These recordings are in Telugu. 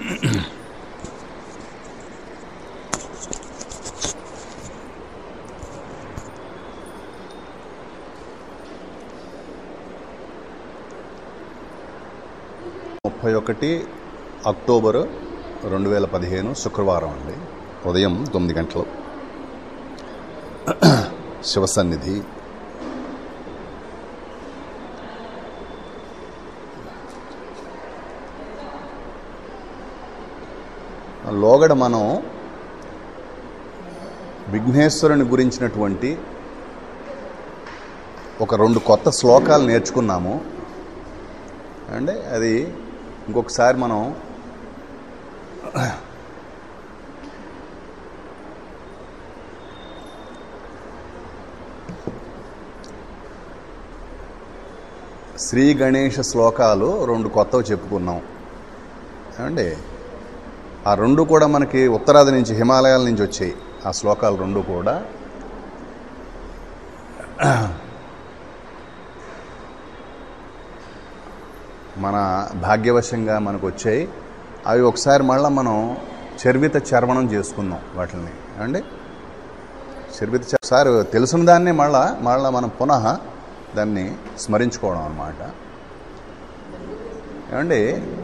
అక్టోబర్ 2015 శుక్రవారం అండి. ఉదయం 9 గంటలు. శివసన్నిధి. లోగడ మనం విఘ్నేశ్వరుని గురించినటువంటి ఒక 2 కొత్త శ్లోకాలు నేర్చుకున్నాము. అంటే అది ఇంకొకసారి మనం శ్రీ గణేష శ్లోకాలు 2 కొత్తవి చెప్పుకున్నాం. ఏమండి ఆ 2 కూడా మనకి ఉత్తరాది నుంచి హిమాలయాల నుంచి వచ్చాయి. ఆ శ్లోకాలు 2 కూడా మన భాగ్యవశంగా మనకు వచ్చాయి. అవి ఒకసారి మళ్ళీ మనం చర్విత చర్వణం చేసుకుందాం వాటిని. అండి ఒకసారి తెలిసిన దాన్ని మళ్ళా మనం పునః దాన్ని స్మరించుకోవడం అన్నమాట. ఏమండి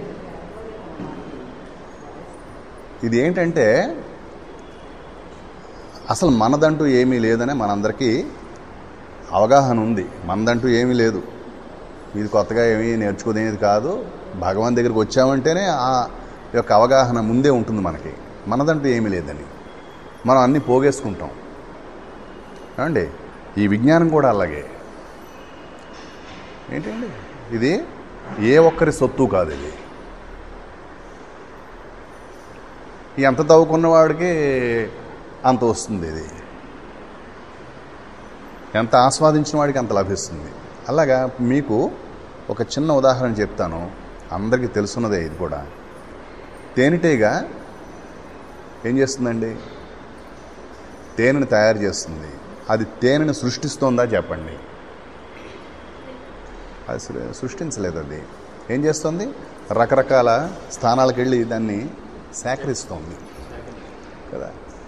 ఇది ఏంటంటే అసలు మనదంటూ ఏమీ లేదనే మనందరికీ అవగాహన ఉంది. మనదంటూ ఏమీ లేదు. ఇది కొత్తగా ఏమీ నేర్చుకునేది కాదు. భగవాన్ దగ్గరికి వచ్చామంటేనే ఆ యొక్క అవగాహన ముందే ఉంటుంది మనకి. మనదంటూ ఏమీ లేదని మనం అన్నీ పోగేసుకుంటాం. ఏమండి ఈ విజ్ఞానం కూడా అలాగే. ఏంటండి ఇది ఏ ఒక్కరి సొత్తు కాదు. ఇది ఎంత తవ్వుకున్న వాడికి అంత వస్తుంది. ఇది ఎంత ఆస్వాదించిన వాడికి అంత లభిస్తుంది. అలాగా మీకు ఒక చిన్న ఉదాహరణ చెప్తాను. అందరికీ తెలుసున్నదే ఇది కూడా. తేనెటీగ ఏం చేస్తుందండి? తేనెను తయారు చేస్తుంది. అది తేనెను సృష్టిస్తోందా చెప్పండి? అది సృష్టించలేదు. అది ఏం చేస్తుంది? రకరకాల స్థానాలకు వెళ్ళి దాన్ని సేకరిస్తోంది కదా.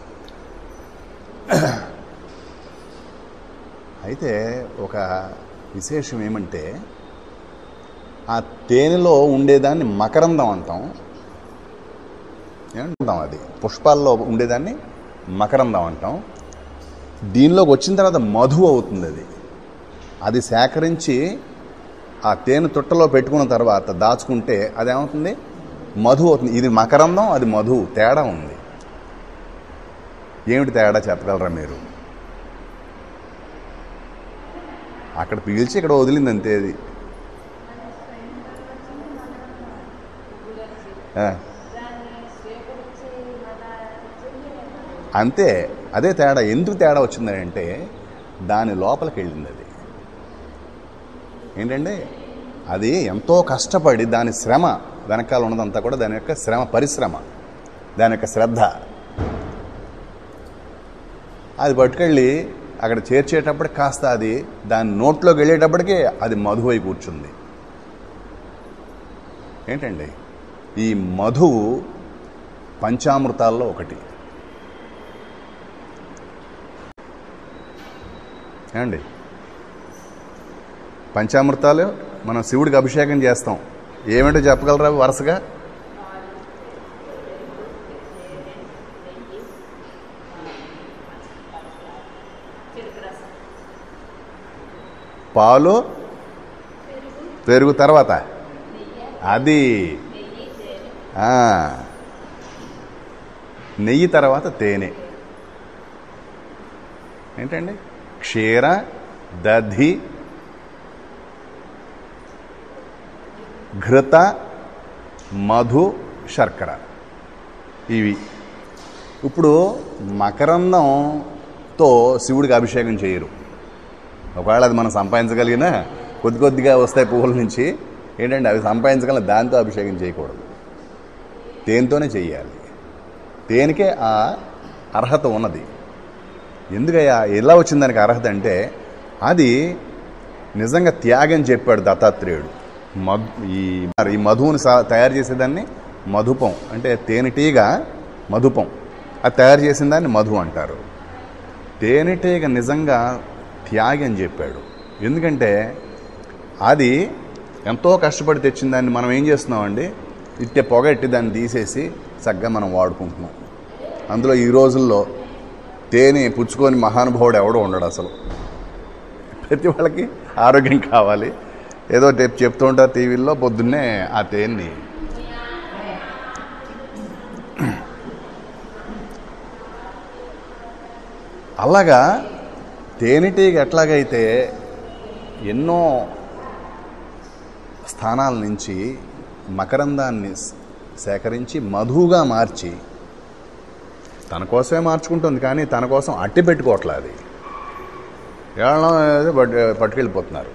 అయితే ఒక విశేషం ఏమంటే ఆ తేనెలో ఉండేదాన్ని మకరందం అంటాం. ఏమంటాం? అది పుష్పాల్లో ఉండేదాన్ని మకరందం అంటాం. దీనిలోకి వచ్చిన తర్వాత మధు అవుతుంది. అది సేకరించి ఆ తేనె తుట్టలో పెట్టుకున్న తర్వాత దాచుకుంటే అదేమవుతుంది? మధు అవుతుంది. ఇది మకరందం, అది మధు. తేడా ఉంది. ఏమిటి తేడా చెప్పగలరా మీరు? అక్కడ పీల్చి ఇక్కడ వదిలింది అంతే. అది అంతే. అదే తేడా. ఎందుకు తేడా వచ్చిందని అంటే దాని లోపలికి వెళ్ళింది. అది ఏంటంటే అది ఎంతో కష్టపడి దాని శ్రమ వెనకాల ఉన్నదంతా కూడా దాని యొక్క శ్రమ, పరిశ్రమ, దాని యొక్క శ్రద్ధ. అది పట్టుకెళ్ళి అక్కడ చేర్చేటప్పటికి కాస్త అది దాని నోట్లోకి వెళ్ళేటప్పటికే అది మధువు అయి కూర్చుంది. ఏంటండి ఈ మధువు పంచామృతాల్లో ఒకటి. ఏమండి పంచామృతాలు మనం శివుడికి అభిషేకం చేస్తాం. ఏమిటో చెప్పగలరా వరుసగా? పాలు, పెరుగు, తర్వాత అది నెయ్యి, తర్వాత తేనె. ఏంటండి? క్షీర, దధి, ఘృత, మధు, శర్కర. ఇవి. ఇప్పుడు మకరందంతో శివుడికి అభిషేకం చేయరు. ఒకవేళ అది మనం సంపాదించగలిగినా కొద్ది కొద్దిగా వస్తాయి పువ్వుల నుంచి. ఏంటంటే అవి సంపాదించగలిగిన దాంతో అభిషేకం చేయకూడదు. తేనెతోనే చెయ్యాలి. తేనెకే ఆ అర్హత ఉన్నది. ఎందుకయ్యా ఎలా వచ్చింది దానికి అర్హత అంటే అది నిజంగా త్యాగం చెప్పాడు దత్తాత్రేయుడు. ఈ మధువుని తయారు చేసేదాన్ని మధుపం అంటే తేనెటీగ మధుపం, అది తయారు చేసిన దాన్ని మధు అంటారు. తేనెటీగ నిజంగా త్యాగి అని చెప్పాడు. ఎందుకంటే అది ఎంతో కష్టపడి తెచ్చిన దాన్ని మనం ఏం చేస్తున్నామండి, ఇట్టే పొగట్టి దాన్ని తీసేసి చక్కగా మనం వాడుకుంటున్నాం. అందులో ఈ రోజుల్లో తేనె పుచ్చుకొని మహానుభావుడు ఎవడో ఉండడు అసలు. ప్రతి వాళ్ళకి ఆరోగ్యం కావాలి, ఏదో చెప్తూ ఉంటారు టీవీల్లో పొద్దున్నే ఆ తేనెని. అలాగా తేనెటీగ ఎట్లాగైతే ఎన్నో స్థానాల నుంచి మకరందాన్ని సేకరించి మధుగా మార్చి తన కోసమే మార్చుకుంటుంది, కానీ తన కోసం అట్టి పెట్టుకోవట్లేదు. అది ఏళ్ళ పట్టుకెళ్ళిపోతున్నారు.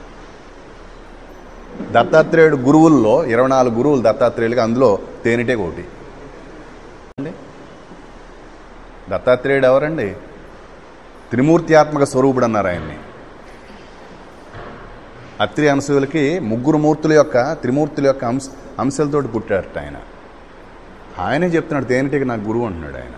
దత్తాత్రేయుడు గురువుల్లో 24 గురువులు దత్తాత్రేయులకి, అందులో తేనెటీగ ఒకటి. దత్తాత్రేయుడు ఎవరండి? త్రిమూర్త్యాత్మక స్వరూపుడు అన్నారు ఆయన్ని. అత్రి అంశులకి త్రిమూర్తుల యొక్క అంశాలతోటి పుట్టారట ఆయన. ఆయనే చెప్తున్నాడు తేనెటీగ నాకు గురువు అంటున్నాడు ఆయన.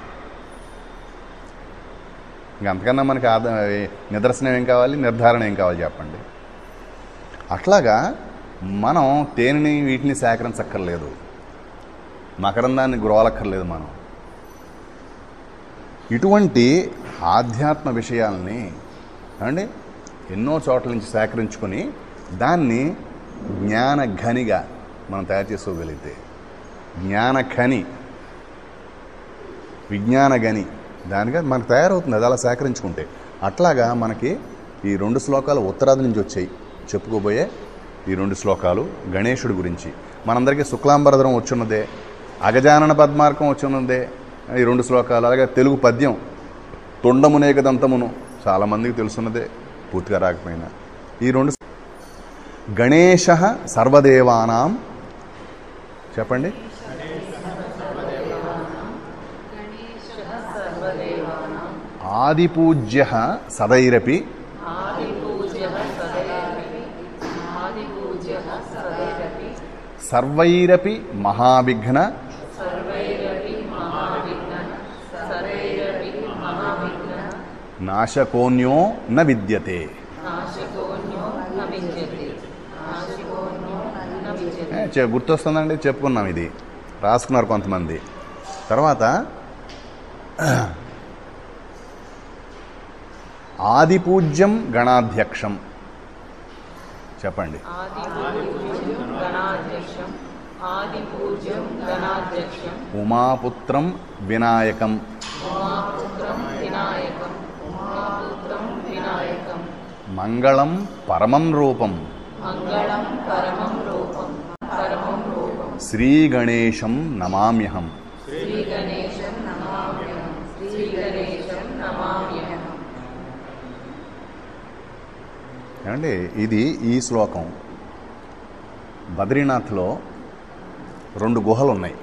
ఇంకంతకన్నా మనకి నిదర్శనం ఏం కావాలి, నిర్ధారణ ఏం కావాలి చెప్పండి. అట్లాగా మనం తేనెని వీటిని సేకరించక్కర్లేదు, మకరందాన్ని గురవాలక్కర్లేదు. మనం ఇటువంటి ఆధ్యాత్మ విషయాల్ని అండి ఎన్నో చోట్ల నుంచి సేకరించుకొని దాన్ని జ్ఞానఘనిగా మనం తయారు చేసుకోగలిగితే, జ్ఞానఖని విజ్ఞానగని దానిగా మనకు తయారవుతుంది అది అలా సేకరించుకుంటే. అట్లాగా మనకి ఈ 2 శ్లోకాలు ఉత్తరాది నుంచి వచ్చాయి. చెప్పుకోబోయే ఈ 2 శ్లోకాలు గణేశుడి గురించి. మనందరికీ శుక్లాంబరధరం వచ్చున్నదే, అగజానన పద్మార్కం వచ్చున్నదే ఈ 2 శ్లోకాలు. అలాగే తెలుగు పద్యం తొండమునేక దంతమును చాలామందికి తెలుసున్నదే, పూర్తిగా రాకపోయినా. ఈ 2 గణేశ సర్వదేవానాం చెప్పండి. ఆదిపూజ్య సదైరపి సర్వైరపి మహావిఘ్న నాశకోన్యో న విద్యతే. గుర్తొస్తుందండి, చెప్పుకున్నాం, ఇది రాసుకున్నారు కొంతమంది. తర్వాత ఆదిపూజ్యం గణాధ్యక్షం చెప్పండి. ఉమాపుత్రం వినాయకం మంగళం పరమం రూపం శ్రీగణేశం నమామ్యహం. ఏమండి ఇది ఈ శ్లోకం బద్రీనాథ్లో 2 గుహలు ఉన్నాయి.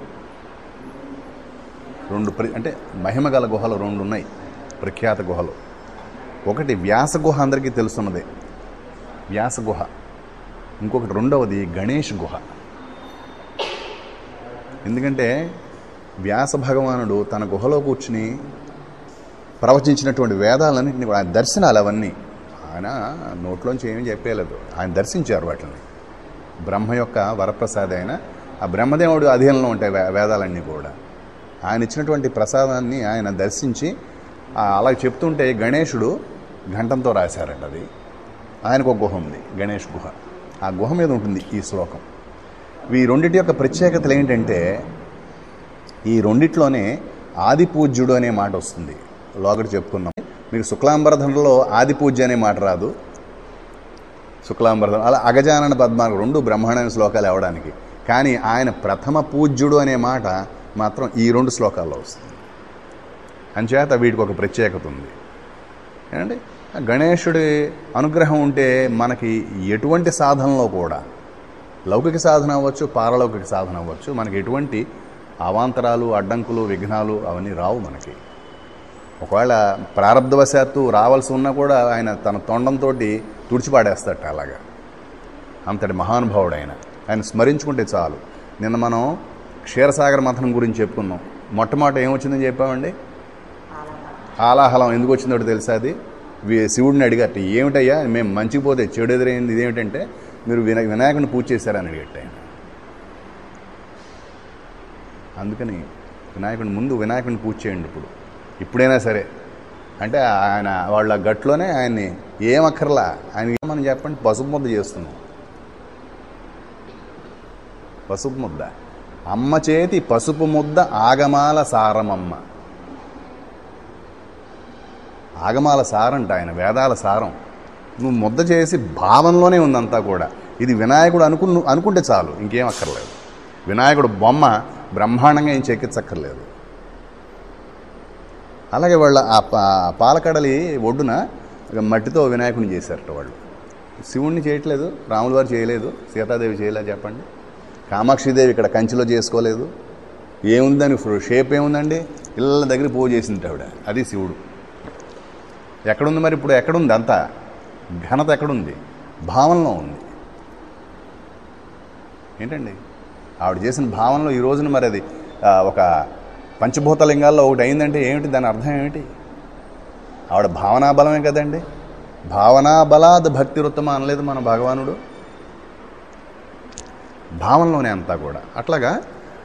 2 అంటే మహిమగల గుహలు 2 ఉన్నాయి, ప్రఖ్యాత గుహలు. ఒకటి వ్యాస గుహ, అందరికీ తెలుసున్నదే వ్యాస గుహ. ఇంకొకటి రెండవది గణేష్ గుహ. ఎందుకంటే వ్యాస భగవానుడు తన గుహలో కూర్చుని ప్రవచించినటువంటి వేదాలన్నింటినీ కూడా, ఆయన దర్శనాలు అవన్నీ ఆయన నోట్లోంచి ఏమీ చెప్పేయలేదు, ఆయన దర్శించారు వాటిని. బ్రహ్మ యొక్క వరప్రసాద అయిన ఆ బ్రహ్మదేవుడు అధీనంలో ఉంటాయి వేదాలన్నీ కూడా. ఆయన ఇచ్చినటువంటి ప్రసాదాన్ని ఆయన దర్శించి అలా చెప్తుంటే గణేశుడు ఘంటంతో రాశారంట. అది ఆయనకు ఒక గుహ ఉంది, గణేష్ గుహ. ఆ గుహ మీద ఉంటుంది ఈ శ్లోకం. ఈ రెండిటి యొక్క ప్రత్యేకతలు ఏంటంటే, ఈ రెండిట్లోనే ఆదిపూజ్యుడు అనే మాట వస్తుంది. లోగడ చెప్పుకున్నాం. మీకు శుక్లాంబరధనంలో ఆదిపూజ్య అనే మాట రాదు. శుక్లాంబరధనం అలా అగజానన పద్మార్గం 2 బ్రహ్మాండమైన శ్లోకాలు అవడానికి. కానీ ఆయన ప్రథమ పూజ్యుడు అనే మాట మాత్రం ఈ 2 శ్లోకాల్లో వస్తుంది. అంచేత వీటికి ఒక ప్రత్యేకత ఉంది. ఏమండి గణేశుడి అనుగ్రహం ఉంటే మనకి ఎటువంటి సాధనలో కూడా, లౌకిక సాధన అవ్వచ్చు, పారలౌకిక సాధన అవ్వచ్చు, మనకి ఎటువంటి అవాంతరాలు, అడ్డంకులు, విఘ్నాలు అవన్నీ రావు మనకి. ఒకవేళ ప్రారంధవశాత్తు రావాల్సి ఉన్నా కూడా ఆయన తన తొండంతో తుడిచిపాడేస్తాడట. అలాగా అంతటి మహానుభావుడు ఆయన. ఆయన స్మరించుకుంటే చాలు. నిన్న మనం క్షీరసాగర మథనం గురించి చెప్పుకున్నాం. మొట్టమొదట ఏమొచ్చిందని చెప్పామండి? హాలాహలం. ఎందుకు వచ్చిందో తెలుసా? అది శివుడిని అడిగట్ట, ఏమిటయ్యా మేము మంచికి పోతే చెడు ఎదురైంది, ఇదేమిటంటే మీరు వినాయకుడిని పూజ చేశారని అడిగట్ట ఆయన. అందుకని వినాయకుడిని పూజ చేయండి ఇప్పుడైనా సరే. అంటే ఆయన వాళ్ళ గట్లోనే ఆయన్ని ఏమక్కర్లా, ఆయనకి మనం చెప్పండి, పసుపు ముద్ద చేస్తున్నాం. పసుపు ముద్ద, అమ్మ చేతి పసుపు ముద్ద ఆగమాల సారమమ్మ. ఆగమాల సారంట ఆయన, వేదాల సారం. నువ్వు ముద్ద చేసి భావనలోనే ఉందంతా కూడా. ఇది వినాయకుడు అనుకుంటే చాలు, ఇంకేం అక్కర్లేదు. వినాయకుడు బొమ్మ బ్రహ్మాండంగా ఏం చెక్కించక్కర్లేదు. అలాగే వాళ్ళ ఆ పాలకడలి ఒడ్డున మట్టితో వినాయకుడిని చేశారట వాళ్ళు. శివుణ్ణి చేయట్లేదు, రాముల వారు చేయలేదు, సీతాదేవి చేయలేదు చెప్పండి. కామాక్షిదేవి ఇక్కడ కంచిలో చేసుకోలేదు. ఏముందని షేప్ ఏముందండి? ఇళ్ళ దగ్గర పూజ చేసింది ఆవిడ. అది శివుడు. ఎక్కడుంది మరి ఇప్పుడు? ఎక్కడుంది అంతా ఘనత? ఎక్కడుంది? భావనలో ఉంది. ఏంటండి ఆవిడ చేసిన భావనలో ఈ రోజున మరి అది ఒక పంచభూత లింగాల్లో ఒకటి అయిందంటే ఏమిటి? దాని అర్థం ఏమిటి? ఆవిడ భావనా బలమే కదండి. భావనా బలాద్ భక్తిరుత్తమ అనలేదు మన భగవానుడు? భావనలోనే అంతా కూడా. అట్లాగా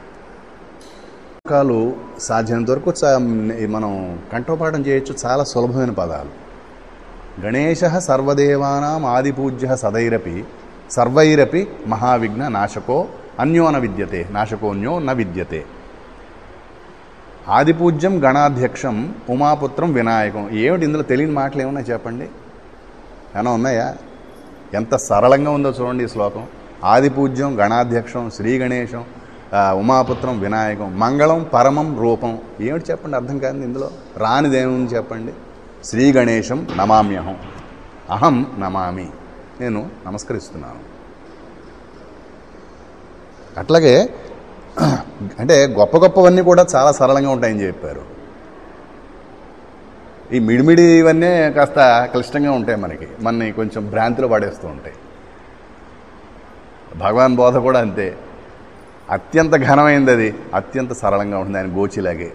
కాలు సాధ్యమైనంత వరకు మనం కంఠోపాఠం చేయొచ్చు. చాలా సులభమైన పదాలు. గణేశ సర్వదేవానాం ఆదిపూజ్య సదైరపి సర్వైరపి మహావిఘ్న నాశకో అన్యో న విద్యతే నాశకోన్యో న విద్యతే. ఆదిపూజ్యం గణాధ్యక్షం ఉమాపుత్రం వినాయకం. ఏమిటి ఇందులో తెలియని మాటలు ఏమున్నాయి చెప్పండి? ఏమైనా ఉన్నాయా? ఎంత సరళంగా ఉందో చూడండి ఈ శ్లోకం. ఆదిపూజ్యం గణాధ్యక్షం శ్రీ గణేశం ఉమాపుత్రం వినాయకం మంగళం పరమం రూపం. ఏమిటి చెప్పండి? అర్థం కాదు ఇందులో. రానిదేముంది చెప్పండి? శ్రీ గణేశం నమామ్యహం, అహం నమామి, నేను నమస్కరిస్తున్నాను. అట్లాగే అంటే గొప్ప గొప్పవన్నీ కూడా చాలా సరళంగా ఉంటాయని చెప్పారు. ఈ మిడిమిడి ఇవన్నీ కాస్త క్లిష్టంగా ఉంటాయి మనని కొంచెం భ్రాంతిలో పడేస్తూ ఉంటాయి. భగవాన్ బోధ కూడా అంతే. అత్యంత ఘనమైంది అది, అత్యంత సరళంగా ఉంటుంది. ఆయన గోచిలాగే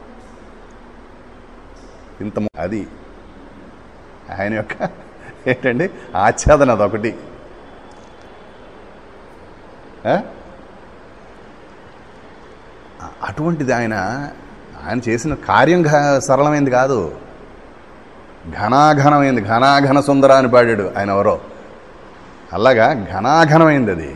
ఇంత అది ఆయన యొక్క ఏంటండి ఆచ్ఛాదన అదొకటి. అటువంటిది ఆయన చేసిన కార్యం సరళమైంది కాదు, ఘనాఘనమైంది. ఘనాఘన సుందర అని పాడాడు ఆయన ఎవరో. అలాగా ఘనాఘనమైంది అది.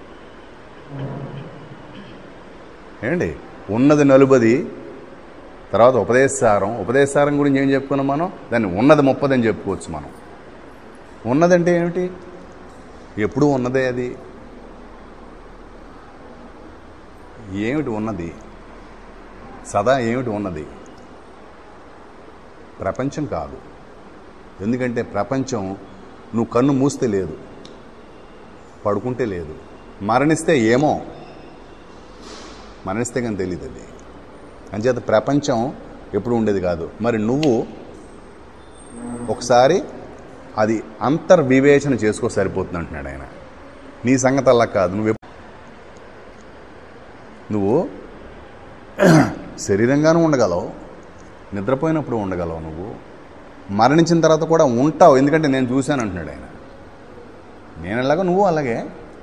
ఏంటి ఉన్నది నలుబది, తర్వాత ఉపదేశసారం గురించి ఏం చెప్పుకున్నాం మనం? దాన్ని ఉన్నది 30 అని చెప్పుకోవచ్చు మనం. ఉన్నదంటే ఏమిటి? ఎప్పుడూ ఉన్నదే అది. ఏమిటి ఉన్నది? సదా ఏమిటి ఉన్నది? ప్రపంచం కాదు. ఎందుకంటే ప్రపంచం నువ్వు కన్ను మూస్తే లేదు, పడుకుంటే లేదు, మరణిస్తే ఏమో, మరణిస్తే కానీ తెలియదు అది. అంచేత ప్రపంచం ఎప్పుడు ఉండేది కాదు. మరి నువ్వు ఒకసారి అది అంతర్వివేచన చేసుకో సరిపోతుంది అంటున్నాడు ఆయన. నీ సంగతి అలా కాదు. నువ్వు శరీరంగానూ ఉండగలవు, నిద్రపోయినప్పుడు ఉండగలవు, నువ్వు మరణించిన తర్వాత కూడా ఉంటావు. ఎందుకంటే నేను చూశాను అంటున్నాడు ఆయన. నేను ఎలాగో నువ్వు అలాగే.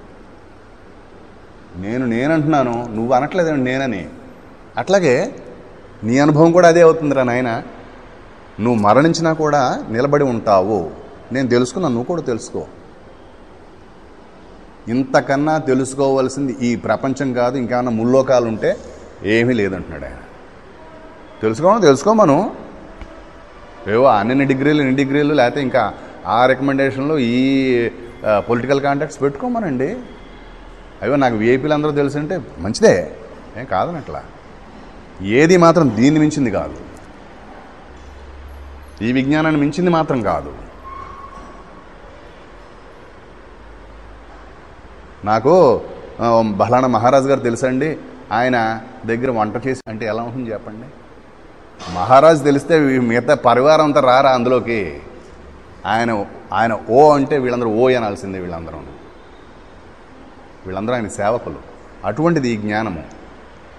నేనంటున్నాను, నువ్వు అనట్లేదు నేనని. అట్లాగే నీ అనుభవం కూడా అదే అవుతుందిరా నాయన. నువ్వు మరణించినా కూడా నిలబడి ఉంటావు. నేను తెలుసుకున్నాను, నువ్వు కూడా తెలుసుకో. ఇంతకన్నా తెలుసుకోవలసింది ఈ ప్రపంచం కాదు. ఇంకేమన్నా ముల్లోకాలు ఉంటే ఏమీ లేదంటున్నాడు ఆయన. తెలుసుకోమను. ఏవో అన్ని డిగ్రీలు లేకపోతే ఇంకా ఆ రికమెండేషన్లు ఈ పొలిటికల్ కాంటాక్ట్స్ పెట్టుకోమనండి. అయ్యో నాకు విఐపీలు అందరూ తెలుసు అంటే మంచిదే, ఏం కాదనట్లా. ఏది మాత్రం దీన్ని మించింది కాదు, ఈ విజ్ఞానాన్ని మించింది మాత్రం కాదు. నాకు బలానా మహారాజు గారు తెలుసండి, ఆయన దగ్గర వంట చేసి అంటే ఎలా ఉంటుంది చెప్పండి? మహారాజు తెలిస్తే మిగతా పరివారం అంతా రారా అందులోకి? ఆయన ఓ అంటే వీళ్ళందరూ ఓ అనాల్సిందే. వీళ్ళందరూ ఆయన సేవకులు. అటువంటిది ఈ జ్ఞానము.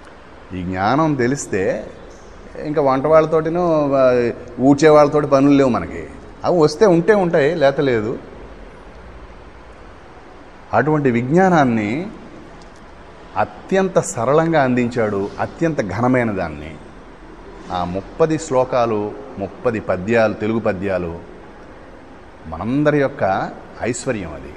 ఈ జ్ఞానం తెలిస్తే ఇంకా వంట వాళ్ళతోటినో ఊడ్చే వాళ్ళతోటి పనులు లేవు మనకి. అవి వస్తే ఉంటే ఉంటాయి, లేత లేదు. అటువంటి విజ్ఞానాన్ని అత్యంత సరళంగా అందించాడు, అత్యంత ఘనమైన దాన్ని. ఆ 30 శ్లోకాలు 30 పద్యాలు, తెలుగు పద్యాలు మనందరి యొక్క ఐశ్వర్యం. అది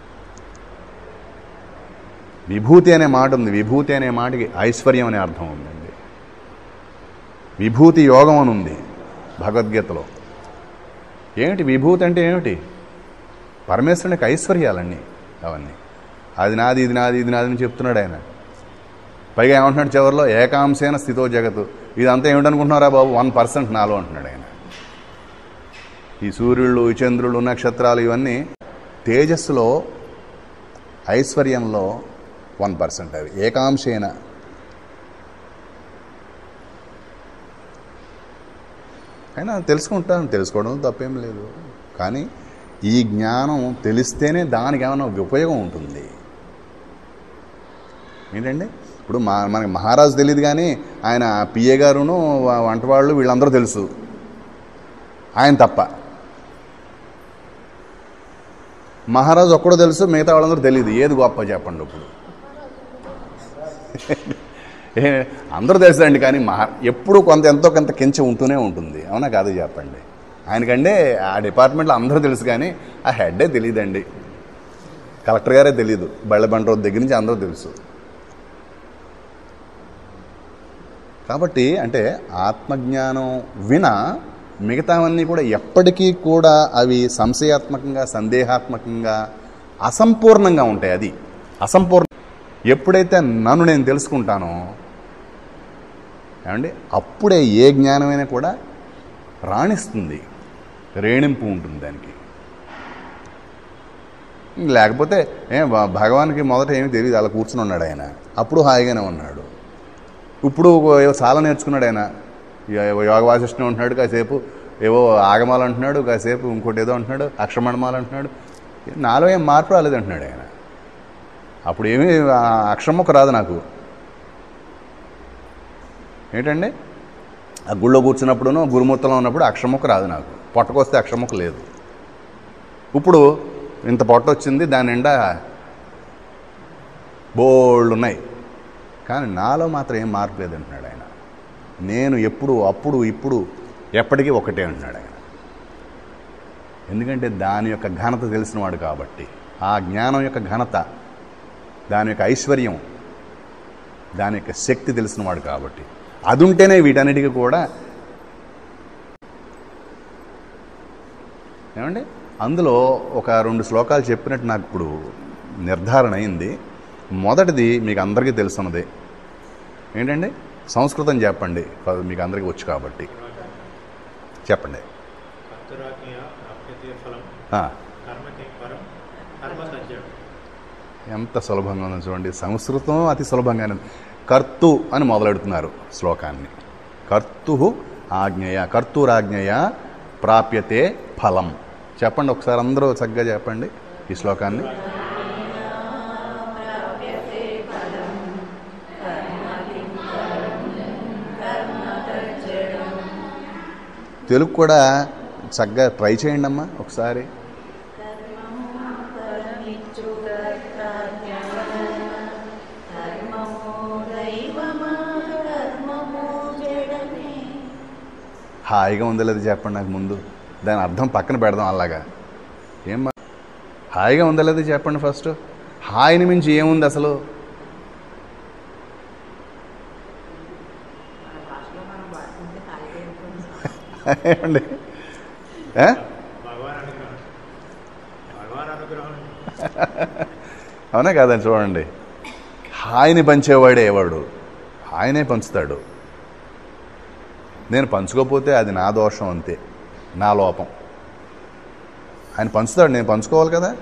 విభూతి అనే మాట ఉంది. విభూతి అనే మాటకి ఐశ్వర్యం అనే అర్థం ఉందండి. విభూతి యోగం అని ఉంది భగవద్గీతలో. ఏమిటి విభూతి అంటే? ఏమిటి? పరమేశ్వరునికి ఐశ్వర్యాలన్నీ అవన్నీ. అది నాది, ఇది నాది, ఇది నాది అని చెప్తున్నాడు ఆయన. పైగా ఏమంటున్నాడు చివరిలో, ఏకాంశేన స్థితో జగత్తు. ఇదంతా ఏమిటనుకుంటున్నారా బాబు, 1% నాలో అంటున్నాడు ఆయన. ఈ సూర్యుళ్ళు, ఈ చంద్రులు, నక్షత్రాలు ఇవన్నీ తేజస్సులో, ఐశ్వర్యంలో 1%. అవి ఏకాంశేన. అయినా తెలుసుకోవడం తప్పేం లేదు. కానీ ఈ జ్ఞానం తెలిస్తేనే దానికి ఏమైనా ఉపయోగం ఉంటుంది. ఏంటండి, ఇప్పుడు మనకి మహారాజు తెలియదు, కానీ ఆయన పిఏ గారును వంటవాళ్ళు వీళ్ళందరూ తెలుసు, ఆయన తప్ప. మహారాజు ఒక్కడో తెలుసు, మిగతా వాళ్ళందరూ తెలియదు. ఏది గొప్ప చెప్పండి ఇప్పుడు? అందరూ తెలుసుదండి, కానీ ఎప్పుడు ఎంతో కొంత కించ ఉంటూనే ఉంటుంది. అవునా కాదు చెప్పండి? ఆయనకంటే ఆ డిపార్ట్మెంట్లో అందరూ తెలుసు, కానీ ఆ హెడ్డే తెలియదండి. కలెక్టర్ గారే తెలియదు, బళ్ళబండ రోజు దగ్గర నుంచి అందరూ తెలుసు. కాబట్టి అంటే ఆత్మజ్ఞానం వినా మిగతావన్నీ కూడా ఎప్పటికీ కూడా అవి సంశయాత్మకంగా, సందేహాత్మకంగా, అసంపూర్ణంగా ఉంటాయి. అది అసంపూర్ణ. ఎప్పుడైతే నన్ను నేను తెలుసుకుంటానో ఏమండి, అప్పుడే ఏ జ్ఞానమైనా కూడా రాణిస్తుంది, రేణింపు ఉంటుంది దానికి. లేకపోతే భగవానికి మొదట ఏమీ తెలియదు, అలా కూర్చుని ఉన్నాడు ఆయన. అప్పుడు హాయిగానే ఉన్నాడు. ఇప్పుడు చాలా నేర్చుకున్నాడు ఆయన. యోగ వాసిష్టం అంటున్నాడు, కాసేపు ఏవో ఆగమాలు అంటున్నాడు, కాసేపు ఇంకోటి ఏదో అంటున్నాడు, అక్షరమణమాలు అంటున్నాడు. నాలో ఏం మార్పు రాలేదు అంటున్నాడు ఆయన. అప్పుడు ఏమీ అక్షరముక్క రాదు నాకు. ఏంటండి, ఆ గుళ్ళో కూర్చున్నప్పుడునో గురుమూర్తంలో ఉన్నప్పుడు అక్షరముక్క రాదు నాకు. పొట్టకొస్తే అక్షరముక్క లేదు. ఇప్పుడు ఇంత పొట్ట వచ్చింది, దాని నిండా బోళ్ళు ఉన్నాయి, కానీ నాలో మాత్రం ఏం మార్పు లేదు అంటున్నాడు ఆయన. నేను ఎప్పుడు, అప్పుడు, ఇప్పుడు ఎప్పటికీ ఒకటే అంటున్నాడు ఆయన. ఎందుకంటే దాని యొక్క ఘనత తెలిసినవాడు కాబట్టి. ఆ జ్ఞానం యొక్క ఘనత, దాని యొక్క ఐశ్వర్యం, దాని యొక్క శక్తి తెలిసినవాడు కాబట్టి. అది ఉంటేనే వీటన్నిటికీ కూడా ఏమండి, అందులో ఒక 2 శ్లోకాలు చెప్పినట్టు నాకు ఇప్పుడు నిర్ధారణ అయింది. మొదటిది మీకు అందరికీ తెలుసున్నదే. ఏంటండి, సంస్కృతం చెప్పండి, మీకు అందరికీ వచ్చు కాబట్టి చెప్పండి. ఎంత సులభంగా ఉందో చూడండి. సంస్కృతం అతి సులభంగానే. కర్తు అని మొదలెడుతున్నారు శ్లోకాన్ని. కర్తు ఆజ్ఞయ, కర్తూరాజ్ఞయ ప్రాప్యతే ఫలం. చెప్పండి ఒకసారి, అందరూ చక్కగా చెప్పండి ఈ శ్లోకాన్ని. తెలుగు కూడా చక్కగా ట్రై చేయండి అమ్మా ఒకసారి. హాయిగా ఉందో లేదు చెప్పండి నాకు ముందు. దాని అర్థం పక్కన పెడదాం అలాగా. ఏమ్మా హాయిగా ఉందో లేదు చెప్పండి ఫస్ట్. హాయిని మించి ఏముంది అసలు? ఏమండి, అవునా కాదని చూడండి. హాయిని పంచేవాడే ఎవడు? ఆయనే పంచుతాడు. నేను పంచుకోకపోతే అది నా దోషం, అంతే, నా లోపం. ఆయన పంచుతాడు, నేను పంచుకోవాలి కదా.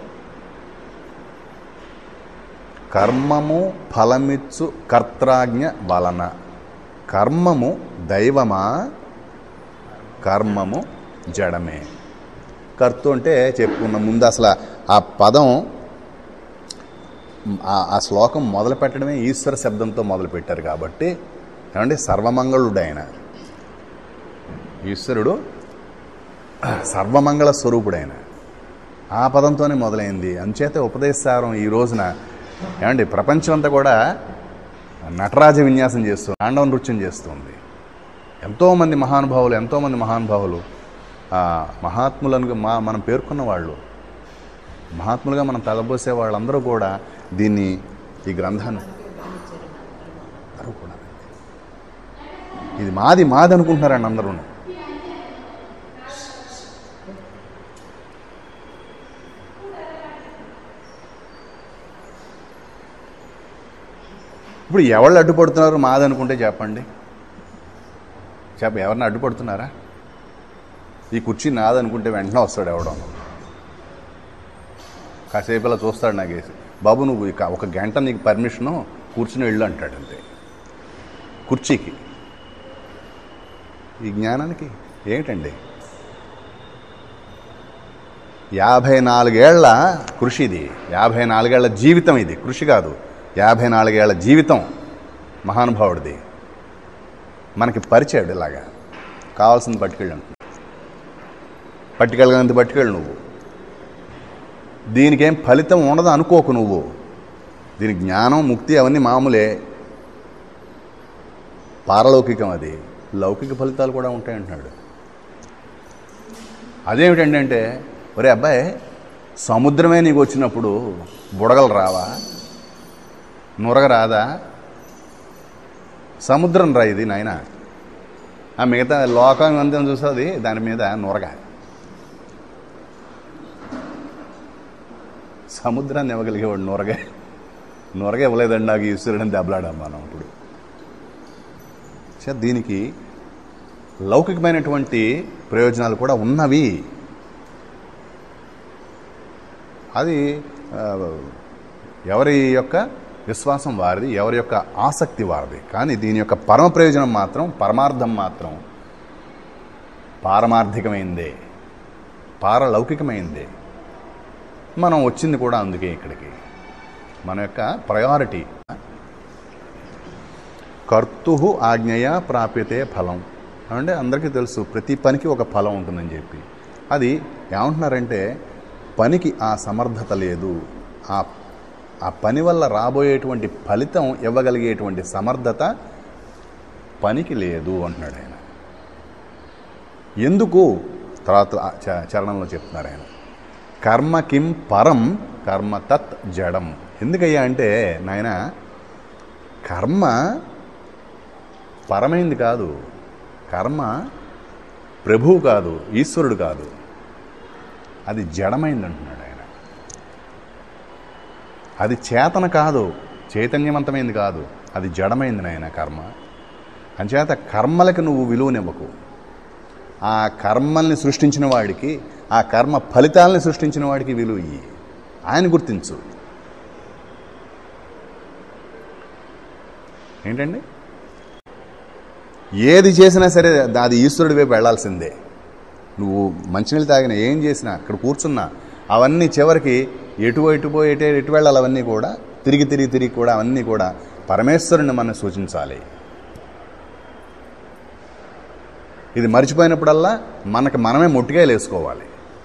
కర్మము ఫలమిచ్చు కర్త్రాజ్ఞ వలన. కర్మము దైవమా, కర్మము జడమే. కర్తు అంటే చెప్పుకున్న ముందు అసలు ఆ పదం, ఆ శ్లోకం మొదలు పెట్టడమే ఈశ్వర శబ్దంతో మొదలు పెట్టారు కాబట్టి ఏమంటే సర్వమంగళుడు ఆయన. ఈశ్వరుడు సర్వమంగళ స్వరూపుడైన ఆ పదంతోనే మొదలైంది. అంచేత ఉపదేశసారం ఈ రోజున ఏమండి ప్రపంచం అంతా కూడా నటరాజ విన్యాసం చేస్తుంది, తాండవ నృత్యం చేస్తుంది. ఎంతోమంది మహానుభావులు మహాత్ములను మనం పేర్కొన్న వాళ్ళు, మహాత్ములుగా మనం తలబోసే వాళ్ళందరూ కూడా ఈ గ్రంథాన్ని కూడా ఇది మాది అనుకుంటున్నారండి అందరూ. ఇప్పుడు ఎవళ్ళు అడ్డుపడుతున్నారు మాది అనుకుంటే చెప్పండి, ఎవరిని అడ్డుపడుతున్నారా? ఈ కుర్చీ నాదనుకుంటే వెంటనే వస్తాడు ఎవడో, కాసేపు ఇలా చూస్తాడు నాకేసి, బాబు నువ్వు ఒక గంట నీకు పర్మిషను కూర్చుని వెళ్ళు అంటాడు. అంతే. కుర్చీకి, ఈ జ్ఞానానికి ఏంటండి? 54 ఏళ్ల కృషి ఇది, 54 ఏళ్ల జీవితం ఇది, కృషి కాదు, 54 ఏళ్ల జీవితం మహానుభావుడిది. మనకి పరిచయాడు ఇలాగా కావాల్సింది పట్టుకెళ్ళగలంత పట్టుకెళ్ళు నువ్వు. దీనికేం ఫలితం ఉండదు అనుకోకు నువ్వు. దీని జ్ఞానం ముక్తి అవన్నీ మామూలే, పారలౌకికం. అది లౌకిక ఫలితాలు కూడా ఉంటాయంటున్నాడు. అదేమిటంటే ఒరే అబ్బాయి, సముద్రమే నీకు వచ్చినప్పుడు బుడగలు రావా? నురగ రాదా? సముద్రం రా ఇది నాయన. ఆ మిగతా లోకం అంతా చూస్తుంది దాని మీద నురగ. సముద్రాన్ని ఇవ్వగలిగేవాడు నురగ ఇవ్వలేదండి నాకు ఈశ్వరుడిని దెబ్బలాడాం మనం. ఇప్పుడు దీనికి లౌకికమైనటువంటి ప్రయోజనాలు కూడా ఉన్నవి. అది ఎవరి యొక్క విశ్వాసం వారిది, ఎవరి యొక్క ఆసక్తి వారిది. కానీ దీని యొక్క పరమ ప్రయోజనం మాత్రం, పరమార్థం మాత్రం పారమార్థికమైందే, పారలౌకికమైందే. మనం వచ్చింది కూడా అందుకే ఇక్కడికి. మన యొక్క ప్రయారిటీ కర్తు ఆజ్ఞయ ప్రాప్యతే ఫలం. అంటే అందరికీ తెలుసు ప్రతి పనికి ఒక ఫలం ఉంటుందని చెప్పి. అది ఏమంటున్నారంటే పనికి ఆ సమర్థత లేదు, ఆ పని వల్ల రాబోయేటువంటి ఫలితం ఇవ్వగలిగేటువంటి సమర్థత పనికి లేదు అంటున్నాడు ఆయన. ఎందుకు? తర్వాత చరణంలో చెప్తున్నారు ఆయన, కర్మ కిం పరం కర్మ తత్ జడం. ఎందుకయ్యా అంటే నాయన, కర్మ పరమైంది కాదు, కర్మ ప్రభువు కాదు, ఈశ్వరుడు కాదు, అది జడమైంది అంటున్నాడు ఆయన. అది చేతన కాదు, చైతన్యవంతమైంది కాదు, అది జడమైంది నాయన కర్మ. అంచేత కర్మలకి నువ్వు విలువనివ్వకు. ఆ కర్మల్ని సృష్టించిన వాడికి, ఆ కర్మ ఫలితాలని సృష్టించిన వాడికి విలువ ఇయ్యి, ఆయన గుర్తించు. ఏంటండి? ఏది చేసినా సరే అది ఈశ్వరుడి వైపు వెళ్లాల్సిందే. నువ్వు మంచినీళ్ళు తాగినా, ఏం చేసినా, ఇక్కడ కూర్చున్నా, అవన్నీ చివరికి ఎటు వెళ్ళాలి, అవన్నీ కూడా తిరిగి కూడా అవన్నీ కూడా పరమేశ్వరుని మనం సూచించాలి. ఇది మర్చిపోయినప్పుడల్లా మనమే మొట్టికాయలు వేసుకోవాలి.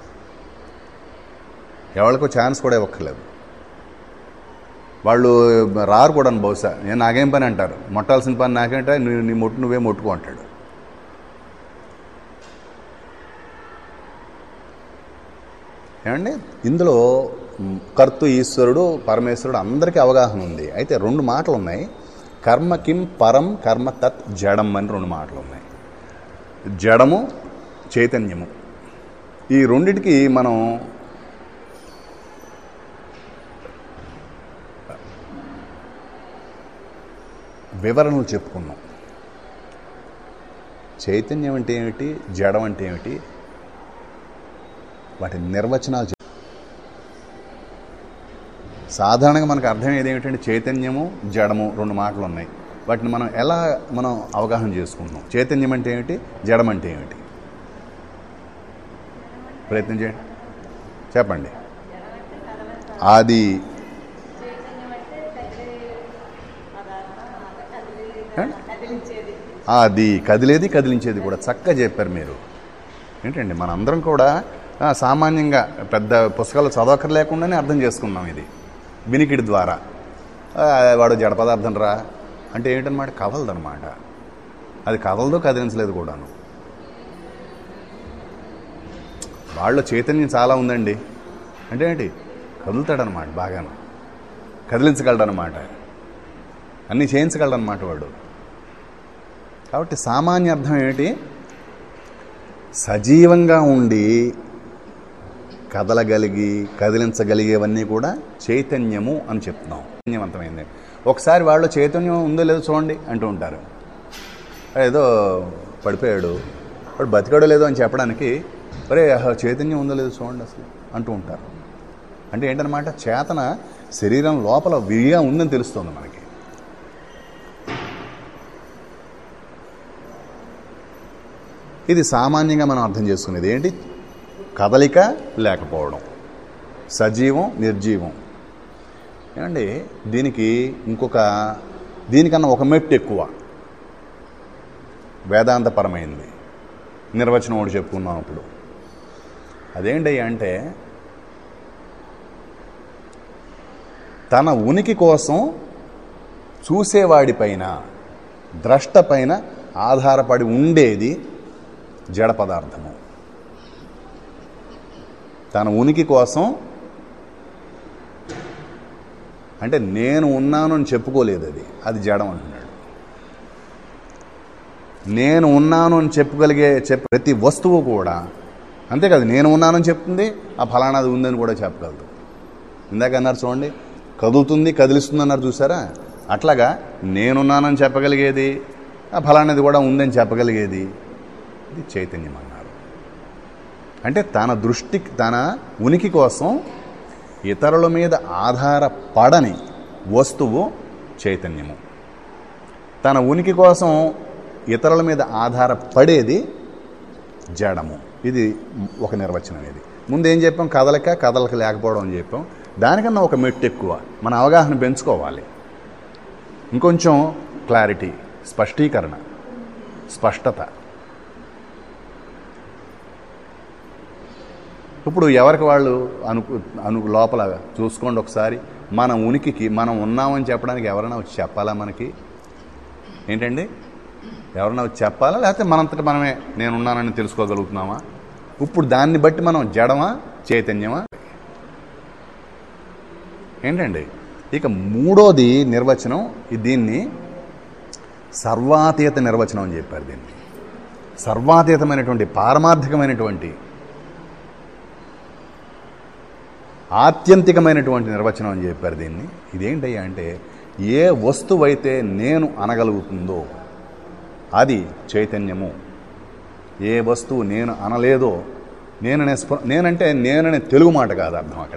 ఎవరికో ఛాన్స్ కూడా ఇవ్వక్కర్లేదు. వాళ్ళు రారు కూడా బహుశా. నాకేం పని అంటారు, మొట్టాల్సిన పని నాకేంటే, నీ మొట్టు నువ్వే మొట్టుకో అంటాడు. ఏమండి? ఇందులో కర్త ఈశ్వరుడు, పరమేశ్వరుడు అందరికీ అవగాహన ఉంది. అయితే 2 మాటలు ఉన్నాయి. కర్మ కిం పరం కర్మ తత్ జడం అని 2 మాటలు ఉన్నాయి. జడము, చైతన్యము, ఈ రెండిటికి మనం వివరణలు చెప్పుకున్నాం. చైతన్యం అంటే ఏమిటి, జడం అంటే ఏమిటి, వాటి నిర్వచనాలు. సాధారణంగా మనకు అర్థమయ్యేది ఏమిటంటే చైతన్యము, జడము 2 మాటలు ఉన్నాయి. వాటిని మనం అవగాహన చేసుకుంటున్నాం. చైతన్యం అంటే ఏమిటి, జడం అంటే ఏమిటి? ప్రయత్నం చేయండి, చెప్పండి. అది అది కదిలేది కదిలించేది కూడా చక్కగా చెప్పారు మీరు. ఏంటండి మనందరం కూడా సామాన్యంగా పెద్ద పుస్తకాలు చదవకలేకుండానే అర్థం చేసుకున్నాం. ఇది వినికిడి ద్వారా. వాడు జడ పదార్థం రా అంటే ఏంటన్నమాట, కదలదనమాట. అది కదలదు, కదిలించలేదు కూడాను. వాళ్ళలో చైతన్యం చాలా ఉందండి అంటే ఏంటి, కదులుతాడనమాట, బాగాను కదిలించగలడనమాట, అన్నీ చేయించగలడనమాట వాడు. కాబట్టి సామాన్య అర్థం ఏమిటి, సజీవంగా ఉండి కదలగలిగి కదిలించగలిగేవన్నీ కూడా చైతన్యము అని చెప్తున్నాం. చైతన్యవంతమైంది. ఒకసారి వాళ్ళు చైతన్యం ఉందో లేదో చూడండి అంటూ ఉంటారు. ఏదో పడిపోయాడు, వాడు బతికాడో లేదో అని చెప్పడానికి అరే చైతన్యం ఉందో లేదో చూడండి అసలు అంటూ ఉంటారు. అంటే ఏంటన్నమాట, చేతన శరీరం లోపల విడిగా ఉందని తెలుస్తుంది మనకి. ఇది సామాన్యంగా మనం అర్థం చేసుకునేది ఏంటి, కదలిక లేకపోవడం, సజీవం నిర్జీవం. ఏమండి దీనికి దీనికన్నా ఒక మెట్టు ఎక్కువ వేదాంతపరమైంది నిర్వచనం ఒకటి చెప్పుకున్నాం. అప్పుడు అదేంటి అంటే, తన ఉనికి కోసం చూసేవాడిపైన ద్రష్ట పైన ఆధారపడి ఉండేది జడ పదార్థము. తన ఉనికి కోసం అంటే నేను ఉన్నాను అని చెప్పుకోలేదు, అది జడం అంటున్నాడు. నేను ఉన్నాను అని చెప్పగలిగే ప్రతి వస్తువు కూడా అంతేకాదు, నేను ఉన్నానని చెప్తుంది, ఆ ఫలానాది ఉందని కూడా చెప్పగలదు. ఇందాక అన్నారు చూడండి, కదులుతుంది కదిలిస్తుంది అన్నారు చూసారా, అట్లాగా నేనున్నానని చెప్పగలిగేది, ఆ ఫలానాది కూడా ఉందని చెప్పగలిగేది, ఇది చైతన్యం అన్నారు. అంటే తన దృష్టికి తన ఉనికి కోసం ఇతరుల మీద ఆధారపడని వస్తువు చైతన్యము. తన ఉనికి కోసం ఇతరుల మీద ఆధారపడేది జడము. ఇది ఒక నిర్వచనం. ఇది ముందేం చెప్పాం, కదలక లేకపోవడం అని చెప్పాం. దానికన్నా ఒక మెట్టు ఎక్కువ మన అవగాహన పెంచుకోవాలి. ఇంకొంచెం క్లారిటీ, స్పష్టీకరణ, స్పష్టత. ఇప్పుడు ఎవరికి వాళ్ళు లోపల చూసుకోండి ఒకసారి. మన ఉనికికి మనం ఉన్నామని చెప్పడానికి ఎవరైనా వచ్చి చెప్పాలా మనకి? ఏంటండి, ఎవరైనా వచ్చి చెప్పాలా, లేకపోతే మనంతటా మనమే నేనున్నానని తెలుసుకోగలుగుతున్నామా? ఇప్పుడు దాన్ని బట్టి మనం జడమా చైతన్యమా ఏంటండి? ఇక మూడోది నిర్వచనం, దీన్ని సర్వాతీత నిర్వచనం అని చెప్పారు. దీన్ని సర్వాతీతమైనటువంటి పారమార్థికమైనటువంటి ఆత్యంతికమైనటువంటి నిర్వచనం అని చెప్పారు దీన్ని. ఇదేంటయ్యా అంటే, ఏ వస్తువైతే నేను అనగలుగుతుందో అది చైతన్యము. ఏ వస్తువు నేను అనలేదో, నేనంటే నేననే తెలుగు మాట కాదు అర్థం. అక్కడ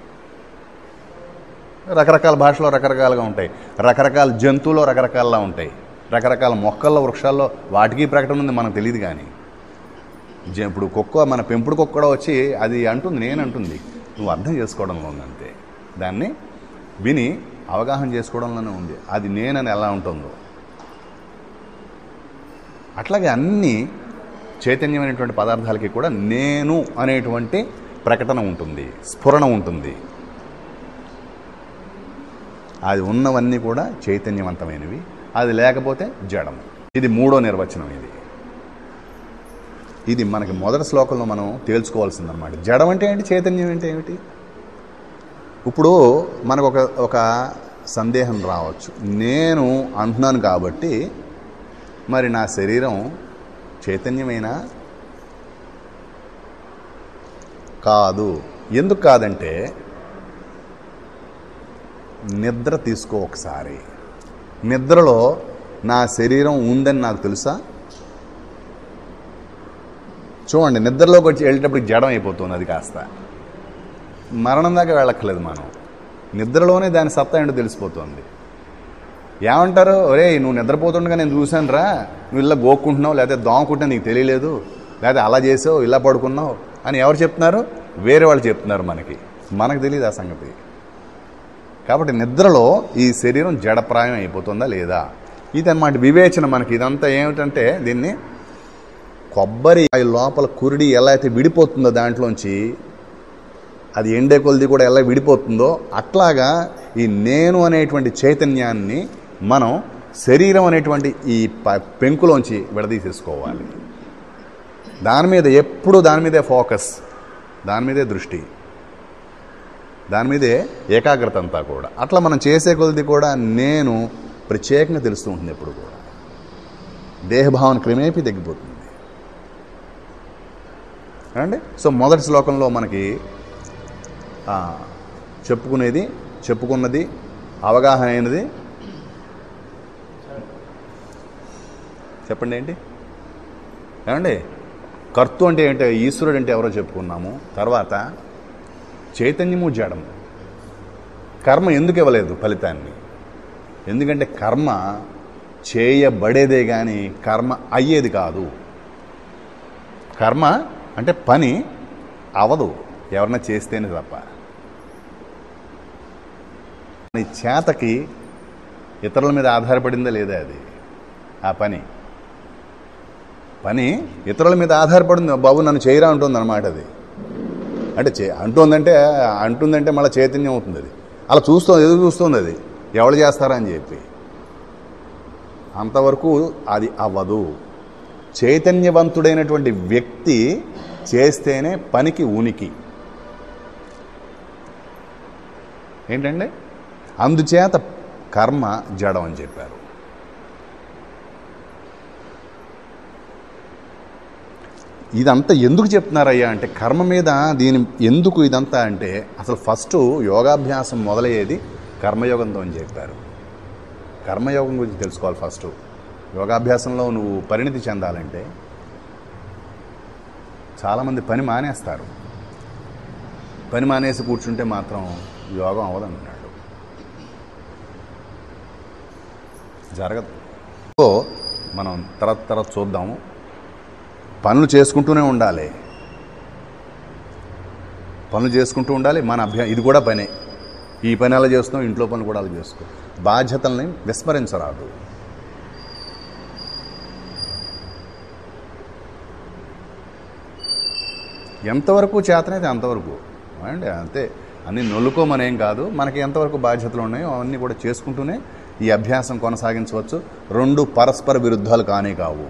రకరకాల భాషలో రకరకాలుగా ఉంటాయి, రకరకాల జంతువులో రకరకాలుగా ఉంటాయి, రకరకాల మొక్కల్లో వృక్షాల్లో వాటికి ప్రకటన ఉంది, మనకు తెలియదు. కానీ ఇప్పుడు కుక్క, మన పెంపుడు కుక్క కూడా వచ్చి అది అంటుంది, నేనంటుంది. నువ్వు అర్థం చేసుకోవడంలో ఉందంతే, దాన్ని విని అవగాహన చేసుకోవడంలోనే ఉంది. అది నేనని ఎలా ఉంటుందో అట్లాగే అన్ని చైతన్యమైనటువంటి పదార్థాలకి కూడా నేను అనేటువంటి ప్రకటన ఉంటుంది, స్ఫురణ ఉంటుంది. అది ఉన్నవన్నీ కూడా చైతన్యవంతమైనవి, అది లేకపోతే జడము. ఇది మూడో నిర్వచనం. ఇది మనకి మొదటి శ్లోకంలో మనం తేల్చుకోవాల్సిందనమాట. జడం అంటే ఏంటి, చైతన్యం అంటే ఏమిటి? ఇప్పుడు మనకు ఒక సందేహం రావచ్చు, నేను అంటున్నాను కాబట్టి మరి నా శరీరం చైతన్యమైనా? కాదు. ఎందుకు కాదంటే, నిద్ర తీసుకో ఒకసారి. నిద్రలో నా శరీరం ఉందని నాకు తెలుసా? చూడండి, నిద్రలోకి వచ్చి వెళ్ళేటప్పుడు జడం అయిపోతుంది. అది కాస్త మరణం దాకా వెళ్ళక్కర్లేదు. మనం నిద్రలోనే దాని సత్తా ఏంటో తెలిసిపోతుంది. ఏమంటారు, ఒరే నువ్వు నిద్రపోతుండగా నేను చూశాను రా, నువ్వు ఇలా గోక్కుంటున్నావు, లేకపోతే దోమకుంటున్నా నీకు తెలియలేదు, లేకపోతే అలా చేసావు, ఇలా పడుకున్నావు అని ఎవరు చెప్తున్నారు? వేరే వాళ్ళు చెప్తున్నారు. మనకు తెలియదు ఆ సంగతి. కాబట్టి నిద్రలో ఈ శరీరం జడప్రాయం అయిపోతుందా లేదా? ఇదన్నమాట వివేచన. మనకి ఇదంతా ఏమిటంటే దీన్ని కొబ్బరి లోపల కురిడి ఎలా అయితే విడిపోతుందో దాంట్లోంచి, అది ఎండే కొలది కూడా ఎలా విడిపోతుందో అట్లాగా ఈ నేను అనేటువంటి చైతన్యాన్ని మనం శరీరం అనేటువంటి ఈ పెంకులోంచి విడదీసేసుకోవాలి. దాని మీద ఎప్పుడు దాని మీదే ఫోకస్, దాని మీదే దృష్టి, దాని మీదే ఏకాగ్రత అంతా కూడా. అట్లా మనం చేసే కొలది కూడా నేను ప్రత్యేకంగా తెలుస్తూ ఉంటుంది. ఎప్పుడు కూడా దేహభావన క్రమేపీ తగ్గిపోతుంది అండి. సో మొదటి శ్లోకంలో మనకి చెప్పుకున్నది అవగాహన అయినది చెప్పండి ఏంటి ఏమండి. కర్త అంటే ఏంటి, ఈశ్వరుడు అంటే ఎవరో చెప్పుకున్నాము. తర్వాత చైతన్యము జడము. కర్మ ఎందుకు ఇవ్వలేదు ఫలితాన్ని? ఎందుకంటే కర్మ చేయబడేదే కానీ కర్మ అయ్యేది కాదు. కర్మ అంటే పని అవదు ఎవరన్నా చేస్తేనే తప్ప. నీ చేతకి ఇతరుల మీద ఆధారపడిందా లేదా అది ఆ పని ఇతరుల మీద ఆధారపడింది. బాబు నన్ను చేయరా ఉంటుంది అన్నమాట. అది అంటే అంటుందంటే మళ్ళీ చైతన్యం అవుతుంది. అది అలా ఎదురు చూస్తుంది. అది ఎవరు చేస్తారా అని చెప్పి అంతవరకు అది అవ్వదు. చైతన్యవంతుడైనటువంటి వ్యక్తి చేస్తేనే పనికి ఉనికి ఏంటంటే, అందుచేత కర్మ జడం అని చెప్పారు. ఇదంతా ఎందుకు చెప్తున్నారయ్యా అంటే, కర్మ మీద దీని ఎందుకు ఇదంతా అంటే, అసలు ఫస్ట్ యోగాభ్యాసం మొదలయ్యేది కర్మయోగంతో అని చెప్పారు. కర్మయోగం గురించి తెలుసుకోవాలి ఫస్ట్. యోగాభ్యాసంలో నువ్వు పరిణితి చెందాలంటే చాలామంది పని మానేస్తారు. పని మానేసి కూర్చుంటే మాత్రం యోగం అవ్వదన్నాడు. జరగదు. సో మనం తర్వాత చూద్దాము. పనులు చేసుకుంటూనే ఉండాలి. మన ఇది కూడా పనే. ఈ పని అలా చేస్తున్నాం, ఇంట్లో పనులు కూడా అలా చేసుకో. బాధ్యతల్ని విస్మరించరాదు. ఎంతవరకు చేతనైతే అంతవరకు అండి, అంతే. అన్నీ నొల్లుకోమనేం కాదు. మనకి ఎంతవరకు బాధ్యతలు ఉన్నాయో అవన్నీ కూడా చేసుకుంటూనే ఈ అభ్యాసం కొనసాగించవచ్చు. రెండు పరస్పర విరుద్ధాలు కానే కావు.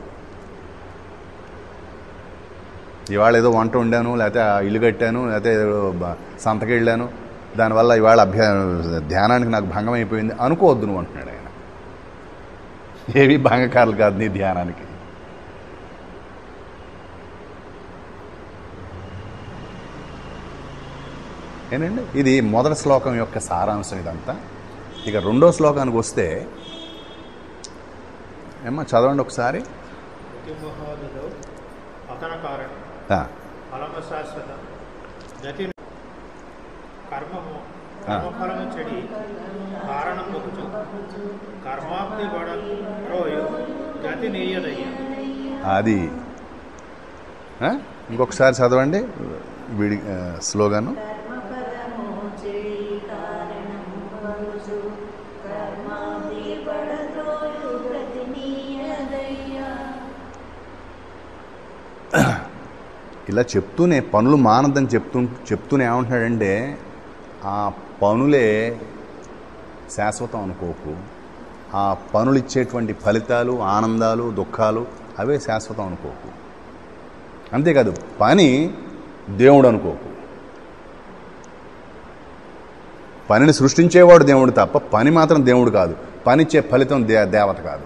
ఇవాళ ఏదో వంట వండాను, లేకపోతే ఇల్లు కట్టాను, లేకపోతే సంతకి వెళ్ళాను, దానివల్ల ఇవాళ ధ్యానానికి నాకు భంగం అయిపోయింది అనుకోవద్దు నువ్వు అంటున్నాడు ఆయన. ఏవి భంగకారులు కాదు నీ ధ్యానానికి. ఏంటండి, ఇది మొదటి శ్లోకం యొక్క సారాంశం ఇదంతా. ఇక రెండో శ్లోకానికి వస్తే ఏమ్మా చదవండి ఒకసారి. అది ఇంకొకసారి చదవండి వీడి స్లోగను. ఇలా చెప్తూనే పనులు మానద్దని చెప్తూనే ఏమంటున్నాడంటే, ఆ పనులే శాశ్వతం అనుకోకు. ఆ పనులు ఇచ్చేటువంటి ఫలితాలు, ఆనందాలు, దుఃఖాలు అవే శాశ్వతం అనుకోకు. అంతేకాదు పని దేవుడు అనుకోకు. పనిని సృష్టించేవాడు దేవుడు తప్ప పని మాత్రం దేవుడు కాదు. పనిచ్చే ఫలితం దేవత కాదు.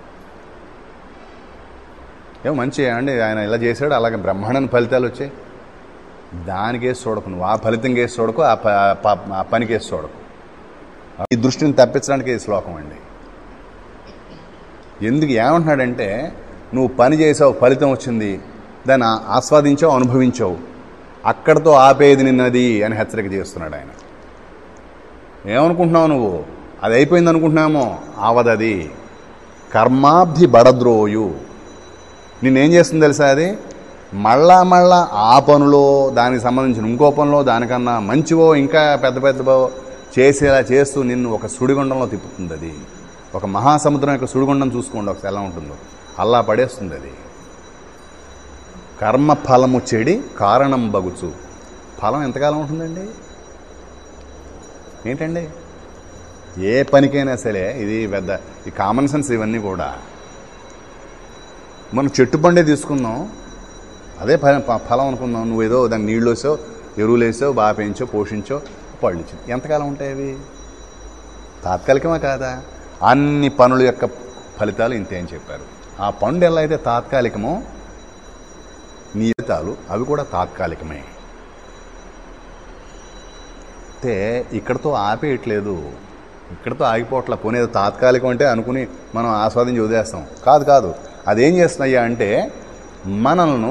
ఏమో మంచి అండి, ఆయన ఇలా చేశాడు, అలాగే బ్రహ్మాండమైన ఫలితాలు వచ్చాయి. దానికేసి చూడకు నువ్వు. ఆ ఫలితం కేసి చూడకు, ఆ పనికేసి చూడకు. ఈ దృష్టిని తప్పించడానికి ఈ శ్లోకం అండి. ఎందుకు ఏమంటున్నాడంటే, నువ్వు పని చేసావు, ఫలితం వచ్చింది, దాన్ని ఆస్వాదించావు, అనుభవించావు, అక్కడితో ఆపేది నిన్నది అని హెచ్చరిక చేస్తున్నాడు ఆయన. ఏమనుకుంటున్నావు నువ్వు? అది అయిపోయింది అనుకుంటున్నామో, అవదది. కర్మాబ్ధి బడద్రోయు. నేనేం చేస్తుంది తెలుసా? అది మళ్ళా ఆ పనులో, దానికి సంబంధించిన ఇంకో పనులో, దానికన్నా మంచివో ఇంకా పెద్దవో చేసేలా చేస్తూ నిన్ను ఒక సుడిగుండంలో తిప్పుతుంది. అది ఒక మహాసముద్రం యొక్క సుడిగుండం చూసుకోండి ఒకసారి ఎలా ఉంటుందో, అలా పడేస్తుంది అది. కర్మ ఫలము చెడి కారణం బగుచు. ఫలం ఎంతకాలం ఉంటుందండి? ఏంటండి, ఏ పనికైనా సరే ఇది పెద్ద ఈ కామన్ సెన్స్ ఇవన్నీ కూడా. మనం చెట్టు పండే తీసుకుందాం, అదే ఫలం అనుకుందాం. నువ్వు ఏదో దాన్ని నీళ్ళు వేసావు, ఎరువులు వేసావు, బాగా పెంచో, పోషించో, పళ్ళు ఇచ్చింది. ఎంతకాలం ఉంటాయి అవి? తాత్కాలికమా కాదా? అన్ని పనుల యొక్క ఫలితాలు ఇంతే అని చెప్పారు. ఆ పండు ఎలా అయితే తాత్కాలికమో నీ ఫలితాలు అవి కూడా తాత్కాలికమే. అంటే ఇక్కడతో ఆపేయట్లేదు, ఇక్కడతో ఆగిపోవట్లా. పోనేది తాత్కాలికం అంటే అనుకుని మనం ఆస్వాదించి వదిలేస్తాం. కాదు, అదేం చేస్తున్నాయా అంటే మనల్ని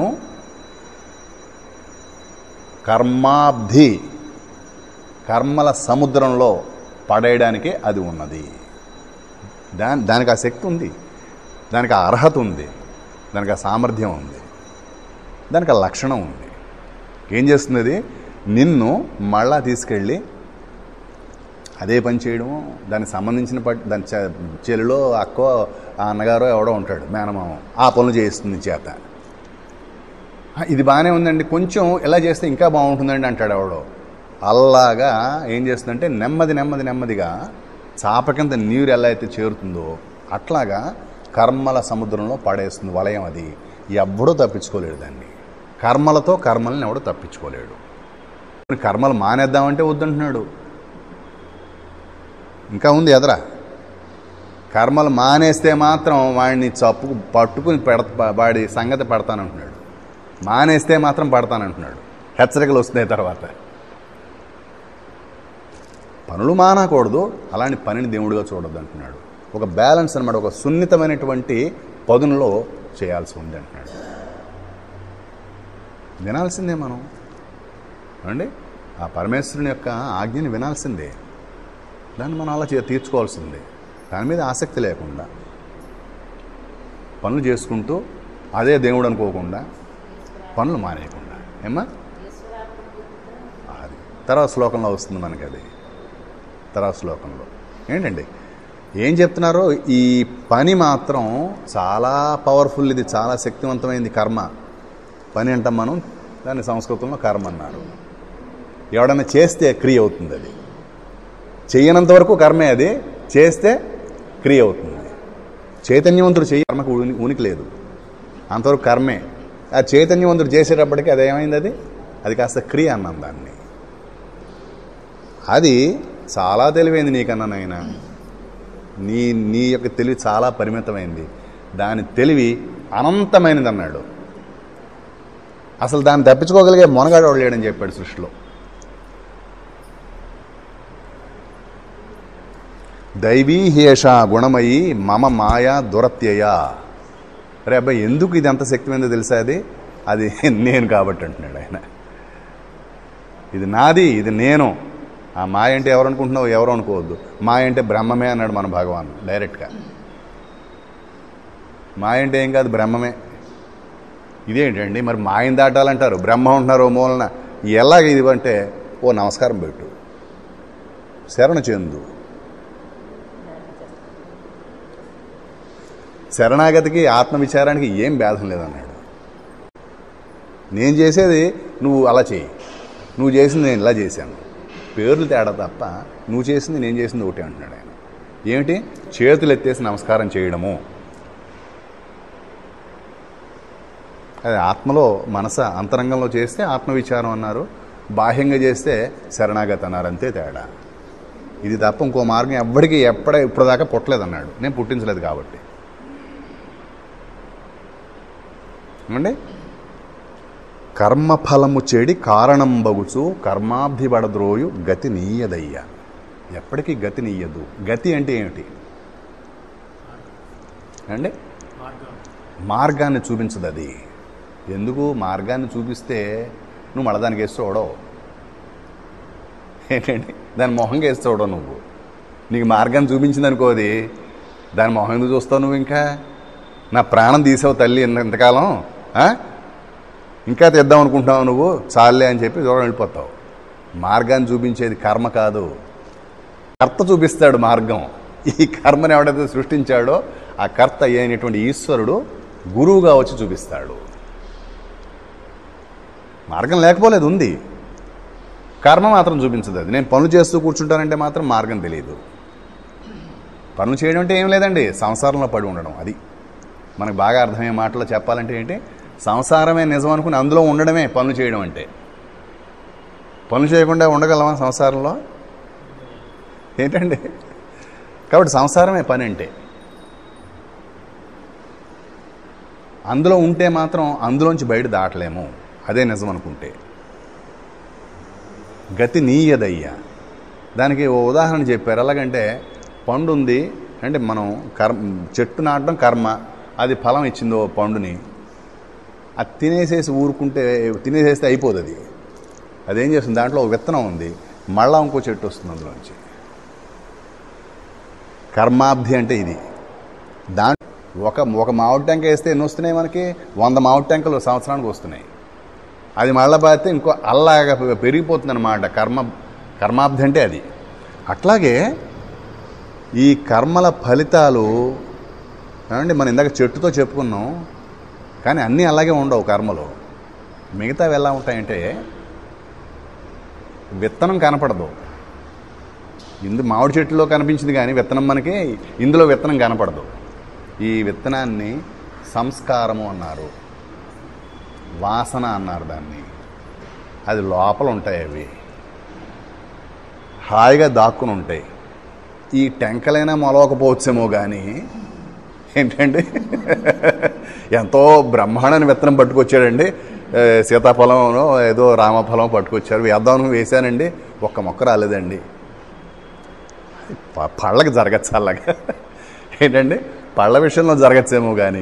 కర్మాబ్ధి, కర్మల సముద్రంలో పడేయడానికి అది ఉన్నది. దానికి ఆ శక్తి ఉంది, దానికి ఆ అర్హత ఉంది, దానికి ఆ సామర్థ్యం ఉంది, దానికి ఆ లక్షణం ఉంది. ఏం చేస్తుంది? నిన్ను మళ్ళా తీసుకెళ్ళి అదే పని చేయడము, దానికి సంబంధించిన దాని చెల్లిలో అక్కో అన్నగారో ఎవడో ఉంటాడు, మేనమామ, ఆ పనులు చేస్తుంది చేత. ఇది బాగానే ఉందండి, కొంచెం ఎలా చేస్తే ఇంకా బాగుంటుందండి అంటాడు ఎవడో. అలాగా ఏం చేస్తుందంటే నెమ్మదిగా చాప కింద నీరు ఎలా అయితే చేరుతుందో అట్లాగా కర్మల సముద్రంలో పడేస్తుంది వలయం. అది ఎవ్వడూ తప్పించుకోలేడు దాన్ని. కర్మలతో కర్మల్ని ఎవడో తప్పించుకోలేడు. కర్మలు మానేద్దామంటే వద్దంటున్నాడు. ఇంకా ఉంది ఎదరా. కర్మలు మానేస్తే మాత్రం వాడిని పట్టుకుని వాడి సంగతి పడతానంటున్నాడు. మానేస్తే మాత్రం పడతానంటున్నాడు. హెచ్చరికలు వస్తున్నాయి తర్వాత. పనులు మానకూడదు, అలాంటి పనిని దేవుడిగా చూడొద్దు అంటున్నాడు. ఒక బ్యాలెన్స్ అనమాట, ఒక సున్నితమైనటువంటి పదునులో చేయాల్సి ఉంది అంటున్నాడు. వినాల్సిందే మనం అండి, ఆ పరమేశ్వరుని యొక్క ఆజ్ఞని వినాల్సిందే. దాన్ని మనం అలా తీర్చుకోవాల్సిందే. దాని మీద ఆసక్తి లేకుండా పనులు చేసుకుంటూ అదే దేవుడు అనుకోకుండా పనులు మానేయకుండా. ఏమ్మా, అది తర్వాత శ్లోకంలో వస్తుంది మనకి. అది తర్వాత శ్లోకంలో ఏంటండి ఏం చెప్తున్నారో, ఈ పని మాత్రం చాలా పవర్ఫుల్, ఇది చాలా శక్తివంతమైంది. కర్మ పని అంటాం మనం, దాన్ని సంస్కృతంలో కర్మ అన్నారు. ఎవడన్నా చేస్తే క్రియ అవుతుంది. అది చెయ్యనంత వరకు కర్మే, అది చేస్తే క్రియ అవుతుంది. చైతన్యవంతుడు చెయ్యి కర్మకు ఉనికి లేదు, అంతవరకు కర్మే. ఆ చైతన్యవంతుడు చేసేటప్పటికీ అది ఏమైంది? అది కాస్త క్రియ అన్నాం దాన్ని. అది చాలా తెలివైంది నీకన్నా నాయనా. నీ యొక్క తెలివి చాలా పరిమితమైంది, దాని తెలివి అనంతమైనది అన్నాడు. అసలు దాన్ని తప్పించుకోగలిగే మొనగాడు వాడు లేడని చెప్పాడు సృష్టిలో. దైవీహేష గుణమయి మమ మాయా దురత్యయ. అరే అబ్బాయి, ఎందుకు ఇది అంత శక్తిమైందో తెలుసా? అది నేను కాబట్టి అంటున్నాడు ఆయన. ఇది నాది, ఇది నేను. ఆ మాయ అంటే ఎవరు అనుకుంటున్నావు? ఎవరు అనుకోవద్దు. మాయ అంటే బ్రహ్మమే అన్నాడు మన భగవాన్ డైరెక్ట్గా. మాయ అంటే ఏం కాదు, బ్రహ్మమే. ఇదేంటండి మరి మాయని దాటాలంటారు, బ్రహ్మ ఉంటున్నారు మూలన. ఎలాగ ఇది అంటే, ఓ నమస్కారం పెట్టు, శరణ చెందు. శరణాగతికి ఆత్మవిచారానికి ఏం భేదం లేదన్నాడు. నేను చేసేది నువ్వు అలా చేయి, నువ్వు చేసింది నేను ఇలా చేశాను, పేర్లు తేడా తప్ప నువ్వు చేసింది నేను చేసింది ఒకటే అంటున్నాడు ఆయన. ఏమిటి? చేతులు ఎత్తేసి నమస్కారం చేయడము. అది ఆత్మలో మనస అంతరంగంలో చేస్తే ఆత్మవిచారం అన్నారు, బాహ్యంగా చేస్తే శరణాగతి అన్నారు. అంతే తేడా. ఇది తప్ప ఇంకో మార్గం ఎవ్వడికి ఇప్పటిదాకా పుట్టలేదన్నాడు. నేను పుట్టించలేదు కాబట్టి. ఏమండి, కర్మఫలము చెడి కారణం బగుచు కర్మాబ్ధి బడద్రోయు గతి నీయదయ్య. ఎప్పటికీ గతి నీయదు. గతి అంటే ఏమిటి అండి? మార్గాన్ని చూపించదు అది. ఎందుకు? మార్గాన్ని చూపిస్తే నువ్వు మళ్ళీ దానికి వేస్తూ ఓడవు. ఏంటండి, దాని మొహంగా వేస్తూ ఓడవు నువ్వు. నీకు మార్గాన్ని చూపించింది అనుకో, అది దాని మొహం ఎందుకు చూస్తావు నువ్వు? ఇంకా నా ప్రాణం తీసావు తల్లి ఇంతకాలం, ఇంకా తెద్దాం అనుకుంటున్నావు నువ్వు, చాలే అని చెప్పి దూరం వెళ్ళిపోతావు. మార్గాన్ని చూపించేది కర్మ కాదు, కర్త చూపిస్తాడు మార్గం. ఈ కర్మని ఎవడైతే సృష్టించాడో ఆ కర్త అయినటువంటి ఈశ్వరుడు గురువుగా వచ్చి చూపిస్తాడు. మార్గం లేకపోలేదు, ఉంది, కర్మ మాత్రం చూపించదు. అది నేను పనులు చేస్తూ కూర్చుంటానంటే మాత్రం మార్గం తెలియదు. పనులు చేయడం అంటే ఏం లేదండి, సంసారంలో పడి ఉండడం. అది మనకు బాగా అర్థమయ్యే మాటలో చెప్పాలంటే ఏంటి, సంసారమే నిజం అనుకుని అందులో ఉండడమే పనులు చేయడం అంటే. పనులు చేయకుండా ఉండగలమా సంసారంలో? ఏంటండి? కాబట్టి సంసారమే పని అంటే. అందులో ఉంటే మాత్రం అందులోంచి బయట దాటలేము, అదే నిజం అనుకుంటే. గతి నీయదయ్యా. దానికి ఓ ఉదాహరణ చెప్పారు. ఎలాగంటే పండు ఉంది అంటే మనం చెట్టు నాటడం కర్మ, అది ఫలం ఇచ్చిందో పండుని, అది తినేసేసి ఊరుకుంటే తినేసేస్తే అయిపోదు. అదేం చేస్తుంది, దాంట్లో ఒక విత్తనం ఉంది, మళ్ళా ఇంకో చెట్టు వస్తుంది అందులోంచి. కర్మాబ్ధి అంటే ఇది. ఒక మామిడి టెంక వేస్తే ఎన్ని వస్తున్నాయి మనకి? 100 మామిడి టెంకలు సంవత్సరానికి వస్తున్నాయి. అది మళ్ళా బాధితే ఇంకో అల్లాగా పెరిగిపోతుంది అన్నమాట. కర్మాబ్ధి అంటే అది. అట్లాగే ఈ కర్మల ఫలితాలు ఏమండి, మనం ఇందాక చెట్టుతో చెప్పుకున్నాం, కానీ అన్నీ అలాగే ఉండవు కర్మలు. మిగతావి ఎలా ఉంటాయంటే విత్తనం కనపడదు. మామిడి చెట్టులో కనిపించింది కానీ విత్తనం మనకి ఇందులో విత్తనం కనపడదు. ఈ విత్తనాన్ని సంస్కారము అన్నారు, వాసన అన్నారు దాన్ని. అది లోపల ఉంటాయి, అవి హాయిగా దాక్కుని ఉంటాయి. ఈ టెంకలైనా మొలవకపోవచ్చేమో కానీ ఏంటండి, ఎంతో బ్రహ్మాండని విత్తనం పట్టుకొచ్చాడండి. సీతాఫలం ఏదో రామఫలం పట్టుకొచ్చారు, వేద్దాం వేశానండి, ఒక్క మొక్క రాలేదండి. పళ్ళకి జరగచ్చు అలాగా. ఏంటండి, పళ్ళ విషయంలో జరగచ్చేమో కానీ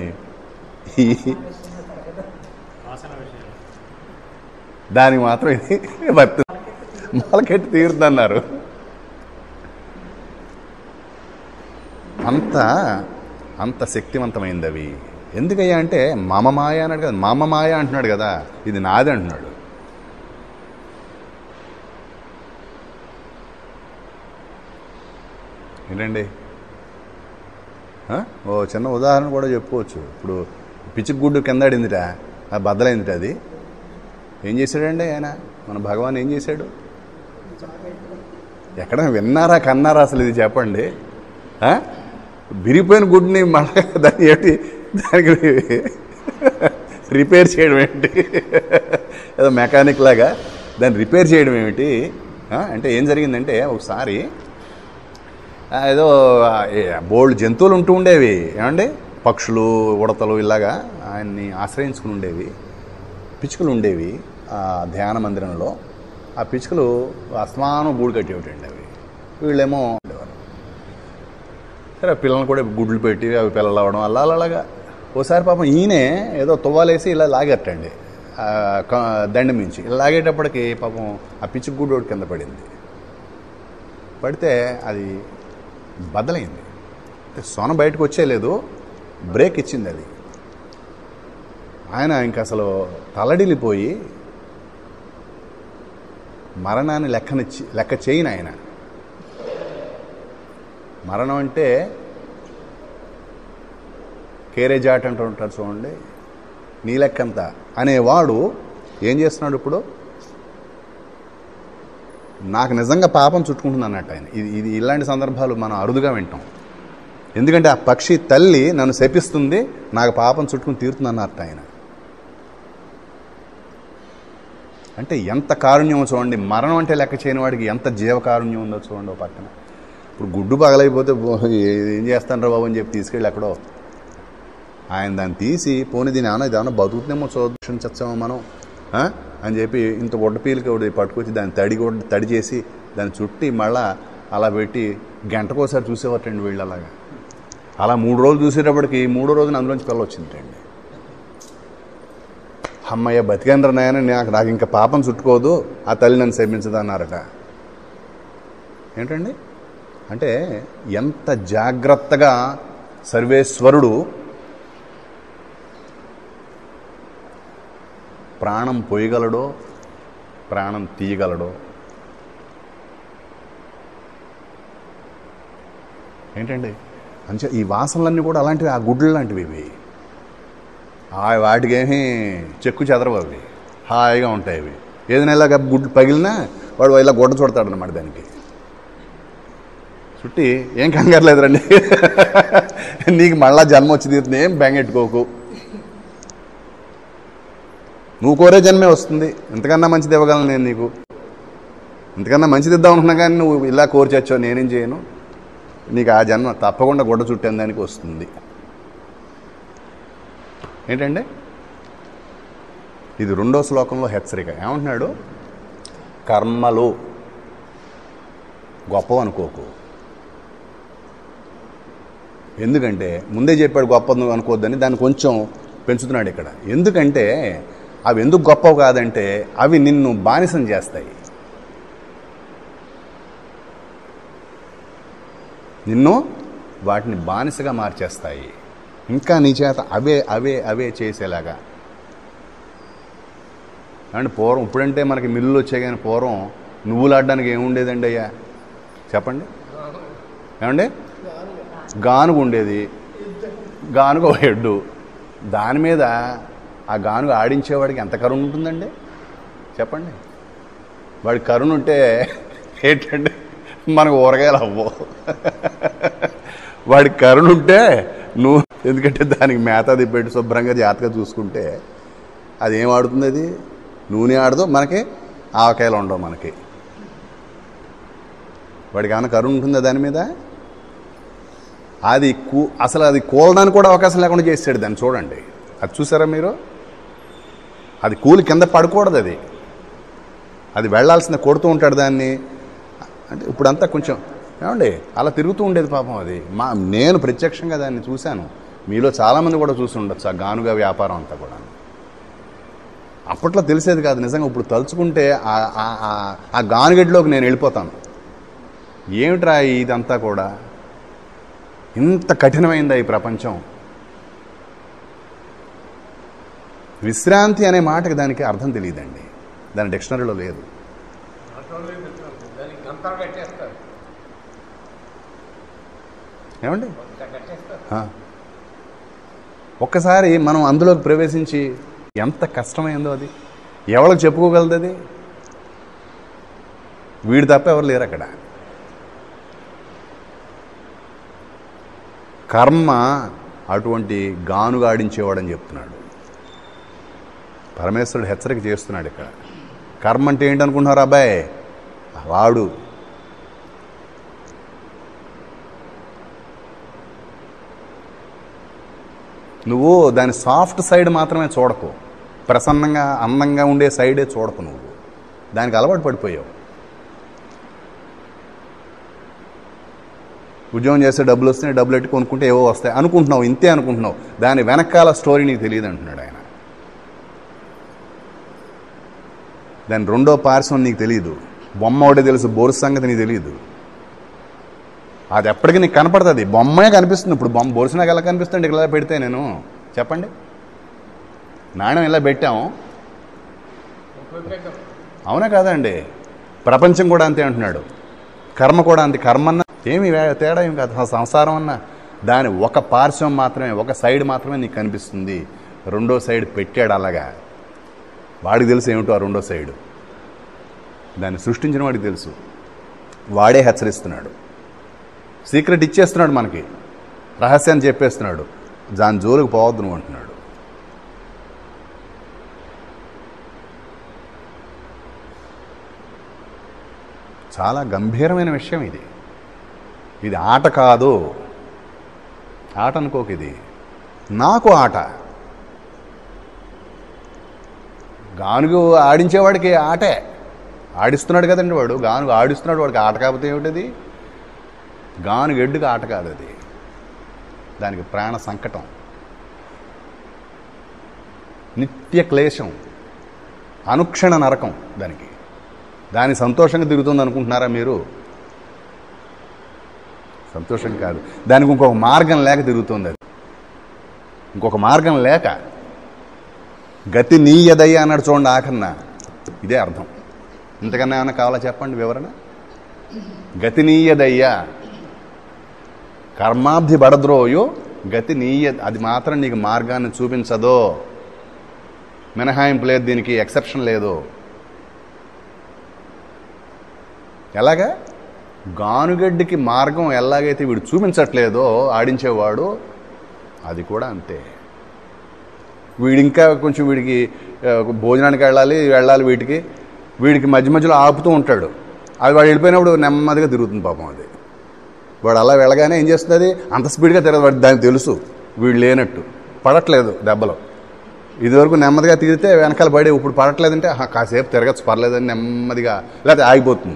దానికి మాత్రం ఇది మొలకెట్టి తీరుతున్నారు. అంత శక్తివంతమైంది అవి. ఎందుకయ్యా అంటే మమ మాయ అన్నాడు కదా, మమ మాయ అంటున్నాడు కదా, ఇది నాది అంటున్నాడు. ఏంటండి, ఓ చిన్న ఉదాహరణ కూడా చెప్పుకోవచ్చు. ఇప్పుడు పిచ్చిగుడ్డు కిందాడిందిట, అది బద్దలైందిట. అది ఏం చేశాడండి ఆయన, మన భగవాన్ ఏం చేశాడు? ఎక్కడ విన్నారా కన్నారా అసలు ఇది చెప్పండి? విరిగిపోయిన గుడ్ని మళ్ళీ దానికి రిపేర్ చేయడం ఏంటి? ఏదో మెకానిక్ లాగా దాన్ని రిపేర్ చేయడం ఏమిటి? అంటే ఏం జరిగిందంటే ఒకసారి ఏదో బోల్డ్ జంతువులు ఉంటూ ఉండేవి, ఏమండి, పక్షులు, ఉడతలు ఇలాగా ఆయన్ని ఆశ్రయించుకుని ఉండేవి. పిచ్చుకలు ఉండేవి ఆ ధ్యాన మందిరంలో. ఆ పిచ్చుకలు అస్తమానం గూడు కట్టేవిటండి అవి. వీళ్ళేమో సరే పిల్లల్ని కూడా గుడ్లు పెట్టి అవి పిల్లలు అవ్వడం అలాగా. ఓసారి పాపం ఈయనే ఏదో తువ్వాలేసి ఇలా లాగట్టండి దండం మించి. ఇలా లాగేటప్పటికి పాపం ఆ పిచ్చుక గుడ్డు కింద పడింది. పడితే అది బద్దలైంది. సొన బయటకు వచ్చేలేదు, బ్రేక్ ఇచ్చింది అది. ఆయన ఇంక అసలు తలడిల్లిపోయి మరణాన్ని లెక్క చేయను ఆయన. మరణం అంటే కేరేజాట్ అంటూ ఉంటారు చూడండి, నీ లెక్కంతా అనేవాడు ఏం చేస్తున్నాడు ఇప్పుడు? నాకు నిజంగా పాపం చుట్టుకుంటుంది అన్నట్టు ఆయన. ఇది ఇలాంటి సందర్భాలు మనం అరుదుగా వింటాం. ఎందుకంటే ఆ పక్షి తల్లి నన్ను శపిస్తుంది, నాకు పాపం చుట్టుకుని తీరుతుంది అన్నట్టు ఆయన. అంటే ఎంత కారుణ్యం చూడండి. మరణం అంటే లెక్క చేయని వాడికి ఎంత జీవకారుణ్యం ఉందో చూడండి. ఓ పక్కన ఇప్పుడు గుడ్డు పగలైపోతే ఏం చేస్తాను రా బాబు అని చెప్పి తీసుకెళ్ళి ఎక్కడో ఆయన దాన్ని తీసి పోనీ దీని ఇదేమన్నా బతుకుతుందేమో చూక్షించచ్చామో మనం అని చెప్పి ఇంత గుడ్డ పీలికి ఒకటి పట్టుకొచ్చి దాన్ని తడి చేసి దాన్ని చుట్టి మళ్ళా అలా పెట్టి గంటకోసారి చూసేవాటండి వీళ్ళు. అలాగా అలా 3 రోజులు చూసేటప్పటికి 3వ రోజున అందులోంచి పిల్ల వచ్చిందండి. అమ్మయ్య బతికేంద్ర నాయన, నాకు ఇంకా పాపం చుట్టుకోదు, ఆ తల్లి నన్ను శపించదు అన్నారట. ఏంటండి అంటే ఎంత జాగ్రత్తగా సర్వేశ్వరుడు ప్రాణం పోయగలడో ప్రాణం తీయగలడో. ఏంటండి మంచిగా ఈ వాసనలన్నీ కూడా అలాంటివి, ఆ గుడ్లు లాంటివి ఇవి. వాటికి ఏమీ చెక్కు చెదరవు, అవి హాయిగా ఉంటాయి. అవి ఏదైనా ఇలాగ గుడ్లు పగిలినా వాడు ఇలా గుడ్డ చుడతాడు అన్నమాట దానికి. చుట్టి ఏం కంగారు లేదురండి, నీకు మళ్ళా జన్మ వచ్చి తీరుతుంది, ఏం బెంగెట్టుకోకు, నువ్వు కోరే జన్మే వస్తుంది. ఇంతకన్నా మంచిది ఇవ్వగలను నేను నీకు, ఇంతకన్నా మంచిది ఇద్దాం అనుకున్నా కానీ నువ్వు ఇలా కోరి చచ్చావు, నేనేం చేయను, నీకు ఆ జన్మ తప్పకుండా గుడ్డ చుట్టే దానికి వస్తుంది. ఏంటంటే ఇది 2వ శ్లోకంలో హెచ్చరిక. ఏమంటున్నాడు? కర్మలు గొప్ప అనుకోకు. ఎందుకంటే ముందే చెప్పాడు గొప్ప అనుకోవద్దని, దాన్ని కొంచెం పెంచుతున్నాడు ఇక్కడ. ఎందుకంటే అవి ఎందుకు గొప్పవి కాదంటే అవి నిన్ను బానిసం చేస్తాయి, నిన్ను వాటిని బానిసగా మార్చేస్తాయి, ఇంకా నీ చేత అవే అవే అవే చేసేలాగా. అండ్ పూర్వం, ఇప్పుడంటే మనకి మిల్లులు వచ్చాయి కానీ పూర్వం నువ్వులు ఆడడానికి ఏముండేదండి అయ్యా చెప్పండి? ఏమండి? గానుగు ఉండేది, గానుగు హెడ్డు, దాని మీద ఆ గానుగు ఆడించేవాడికి ఎంత కరుణ ఉంటుందండి చెప్పండి? వాడి కరుణ ఉంటే ఏంటంటే మనకు ఊరగాయలు అవ్వవు. వాడి కరుణ ఉంటే నువ్వు, ఎందుకంటే దానికి మేత అది పెట్టి శుభ్రంగా జాగ్రత్తగా చూసుకుంటే అది ఏం ఆడుతుంది, అది నూనె ఆడదు, మనకి ఆవకాయలు ఉండవు మనకి. వాడికి ఏమైనా కరుణ ఉంటుందా దాని మీద? అది అసలు అది కూలడానికి కూడా అవకాశం లేకుండా చేసాడు దాన్ని. చూడండి, అది చూసారా మీరు? అది కూలి కింద పడకూడదు, అది వెళ్లాల్సిందే, కొడుతూ ఉంటాడు దాన్ని. అంటే ఇప్పుడంతా కొంచెం ఏమండి అలా తిరుగుతూ ఉండేది పాపం. అది నేను ప్రత్యక్షంగా దాన్ని చూశాను, మీలో చాలామంది కూడా చూసి ఉండొచ్చు ఆ గానుగా వ్యాపారం అంతా కూడా. అప్పట్లో తెలిసేది కాదు నిజంగా. ఇప్పుడు తలుచుకుంటే ఆ గానుగడ్లోకి నేను వెళ్ళిపోతాను. ఏమిట్రా ఇదంతా కూడా, ఇంత కఠినమైందా ఈ ప్రపంచం? విశ్రాంతి అనే మాటకి దానికి అర్థం తెలియదండి, దాని డిక్షనరీలో లేదు. ఏమండి? ఒక్కసారి మనం అందులోకి ప్రవేశించి ఎంత కష్టమైందో అది ఎవరికి చెప్పుకోగలదు? అది వీడు తప్ప ఎవరు లేరు అక్కడ. కర్మ అటువంటి గానుగా ఆడించేవాడని చెప్తున్నాడు పరమేశ్వరుడు. హెచ్చరిక చేస్తున్నాడు ఇక్కడ. కర్మ అంటే ఏంటనుకుంటున్నారు అబ్బాయి? వాడు నువ్వు దాని సాఫ్ట్ సైడ్ మాత్రమే చూడకు, ప్రసన్నంగా అందంగా ఉండే సైడే చూడకు. నువ్వు దానికి అలవాటు పడిపోయావు. ఉద్యోగం చేస్తే డబ్బులు వస్తున్నాయి, డబ్బులు ఎట్టి కొనుక్కుంటే ఏవో వస్తాయి అనుకుంటున్నావు, ఇంతే అనుకుంటున్నావు. దాని వెనకాల స్టోరీ నీకు తెలియదు అంటున్నాడు ఆయన. దాని 2వ పార్శ్వం నీకు తెలియదు. బొమ్మ ఒకటే తెలుసు, బోరు సంగతి నీకు తెలియదు. అది ఎప్పటికీ నీకు కనపడుతుంది, బొమ్మే కనిపిస్తుంది. ఇప్పుడు బొమ్మ బొరుసు నాకు ఎలా కనిపిస్తుంది ఇలా పెడితే? నేను చెప్పండి, నాణ్యం ఇలా పెట్టాము, అవునా కాదండి? ప్రపంచం కూడా అంతే అంటున్నాడు, కర్మ కూడా అంతే. కర్మన్న ఏమి తేడా ఏమి కాదు. సంసారం అన్న దాని ఒక పార్శ్వం మాత్రమే, ఒక సైడ్ మాత్రమే నీకు కనిపిస్తుంది. 2వ సైడ్ పెట్టాడు అలాగా. వాడికి తెలుసు ఏమిటో ఆ 2వ సైడు, దాన్ని సృష్టించిన వాడికి తెలుసు. వాడే హెచ్చరిస్తున్నాడు, సీక్రెట్ ఇచ్చేస్తున్నాడు మనకి, రహస్యాన్ని చెప్పేస్తున్నాడు. దాని జోలికి పోవద్దు నువ్వు అంటున్నాడు. చాలా గంభీరమైన విషయం ఇది. ఇది ఆట కాదు, ఆట అనుకోకు. ఇది నాకు ఆట. గానుగు ఆడించేవాడికి ఆటే, ఆడిస్తున్నాడు కదండి వాడు. గానుగు ఆడిస్తున్నాడు, వాడికి ఆట కాకపోతే ఏమిటది? గానుగు ఎడ్డుగా ఆట కాదు అది, దానికి ప్రాణ సంకటం, నిత్య క్లేశం, అనుక్షణ నరకం దానికి. దాని సంతోషంగా తిరుగుతుంది అనుకుంటున్నారా మీరు? సంతోషం కాదు, దానికి ఇంకొక మార్గం లేక తిరుగుతుంది అది. ఇంకొక మార్గం లేక గతి నీయదయ్య అన్నాడు చూడండి ఆఖరణ. ఇదే అర్థం. ఇంతకన్నా ఏమన్నా కావాలా చెప్పండి వివరణ? గతి నీయదయ్యా, కర్మాబ్ధి బడద్రోయు గతి నీయ, అది మాత్రం నీకు మార్గాన్ని చూపించదో. మినహాయింపు లేదు, దీనికి ఎక్సెప్షన్ లేదు. ఎలాగా గానుగడ్డికి మార్గం ఎలాగైతే వీడు చూపించట్లేదో ఆడించేవాడు, అది కూడా అంతే. వీడింకా కొంచెం వీడికి భోజనానికి వెళ్ళాలి వీడికి మధ్య మధ్యలో ఆపుతూ ఉంటాడు. అది వాడు వెళ్ళిపోయినప్పుడు నెమ్మదిగా తిరుగుతుంది పాపం. అది వాడు అలా వెళ్ళగానే ఏం చేస్తుంది, అది అంత స్పీడ్గా తిరగదు. వాడు దానికి తెలుసు వీడు లేనట్టు, పడట్లేదు దెబ్బలు. ఇదివరకు నెమ్మదిగా తిరిగితే వెనకాల పడి, ఇప్పుడు పడట్లేదంటే కాసేపు తిరగచ్చు పర్లేదని నెమ్మదిగా, లేకపోతే ఆగిపోతుంది.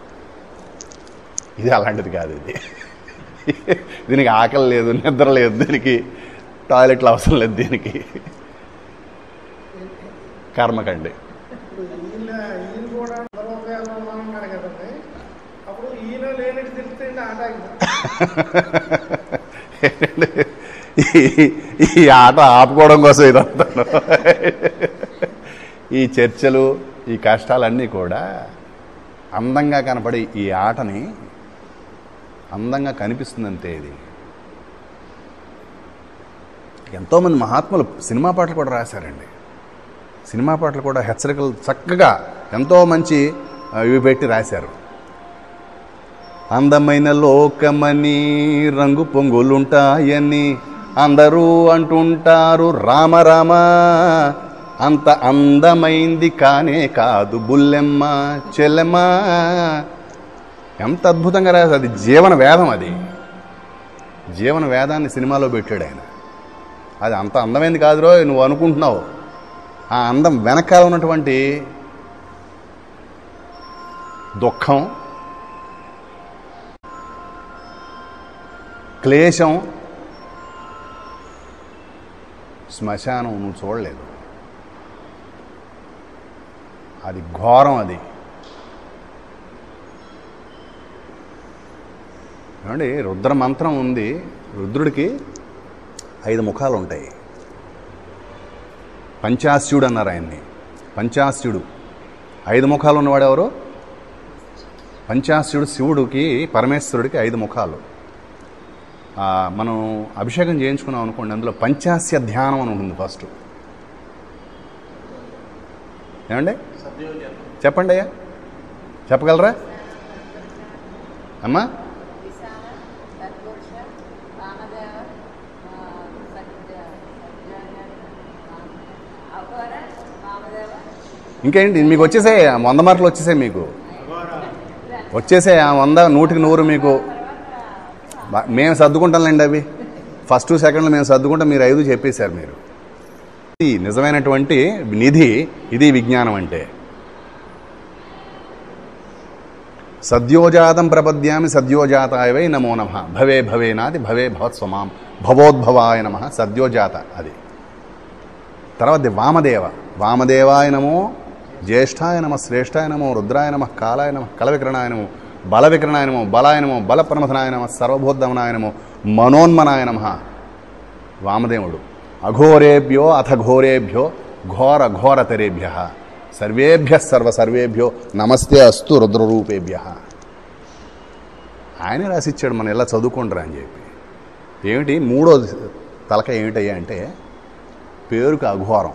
ఇది అలాంటిది కాదు. ఇది దీనికి ఆకలి లేదు, నిద్ర లేదు, దీనికి టాయిలెట్లు అవసరం లేదు, దీనికి కర్మకండి. ఈ ఆట ఆపుకోవడం కోసం ఇదంతా. ఈ చర్చలు, ఈ కష్టాలన్నీ కూడా అందంగా కనపడే ఈ ఆటని అందంగా కనిపిస్తుందంతే. ఇది ఎంతోమంది మహాత్ములు సినిమా పాటలు కూడా రాశారండి. సినిమా పాటలు కూడా హెచ్చరికలు చక్కగా ఎంతో మంచి ఇవి పెట్టి రాశారు. అందమైన లోకమని రంగు పొంగులుంటాయని అందరూ అంటుంటారు రామ రామ, అంత అందమైంది కానే కాదు బుల్లెమ్మ చెల్లెమ్మ. ఎంత అద్భుతంగా రాశారు. అది జీవన వేదం. అది జీవన వేదాన్ని సినిమాలో పెట్టాడు ఆయన. అది అంత అందమైంది కాదురో నువ్వు అనుకుంటున్నావు. ఆ అందం వెనకాల ఉన్నటువంటి దుఃఖం, క్లేశం, శ్మశానం నువ్వు చూడలేదు. అది ఘోరం. అది ఏమండి, రుద్ర మంత్రం ఉంది. రుద్రుడికి 5 ముఖాలు ఉంటాయి. పంచాస్యుడు అన్నారు ఆయన్ని. పంచాస్యుడు 5 ముఖాలు ఉన్నవాడు ఎవరు? పంచాస్యుడు. శివుడికి, పరమేశ్వరుడికి 5 ముఖాలు. మనం అభిషేకం చేయించుకున్నాం అనుకోండి, అందులో పంచాస్య ధ్యానం అని ఉంటుంది ఫస్ట్. ఏమండి చెప్పండి అయ్యా, చెప్పగలరా అమ్మా? ఇంకేంటి మీకు వచ్చేసాయి 100 మార్కులు వచ్చేసాయి. మీకు వచ్చేసాయి 100, 100కి 100 మీకు. మేము సర్దుకుంటాంలేండి అవి. ఫస్ట్ సెకండ్లు మేము సర్దుకుంటాం, మీరు 5 చెప్పేశారు మీరు. ఇది నిజమైనటువంటి నిధి. ఇది విజ్ఞానం అంటే. సద్యోజాతం ప్రపద్యామి సద్యోజాతాయ వై నమో నమః. భవే భవేనాది భవే భవత్స్వమాం భవోద్భవాయ నమః. సద్యోజాత అది. తర్వాత వామదేవ. వామదేవాయ నమో, జ్యేష్ఠాయ నమ, శ్రేష్ఠాయ నమో, రుద్రాయ నమ, కాలాయ నమ, కలవికరణాయ నమో, బల వికరణాయ నమో, బలాయ నమో, బల ప్రమథనాయ నమ, సర్వభూతమనాయ నమో, మనోన్మనాయ నమ. వామదేవుడు. అఘోరేభ్యో అథ ఘోరేభ్యో ఘోర ఘోరతరేభ్య సర్వేభ్య సర్వేభ్యో నమస్తే అస్తు రుద్రరూపేభ్య. ఆయనే రాసిచ్చాడు, మనం ఇలా చదువుకుంటారా అని చెప్పి. ఏమిటి 3వ తలక ఏమిటయ్యా అంటే, పేరుకి అఘోరం.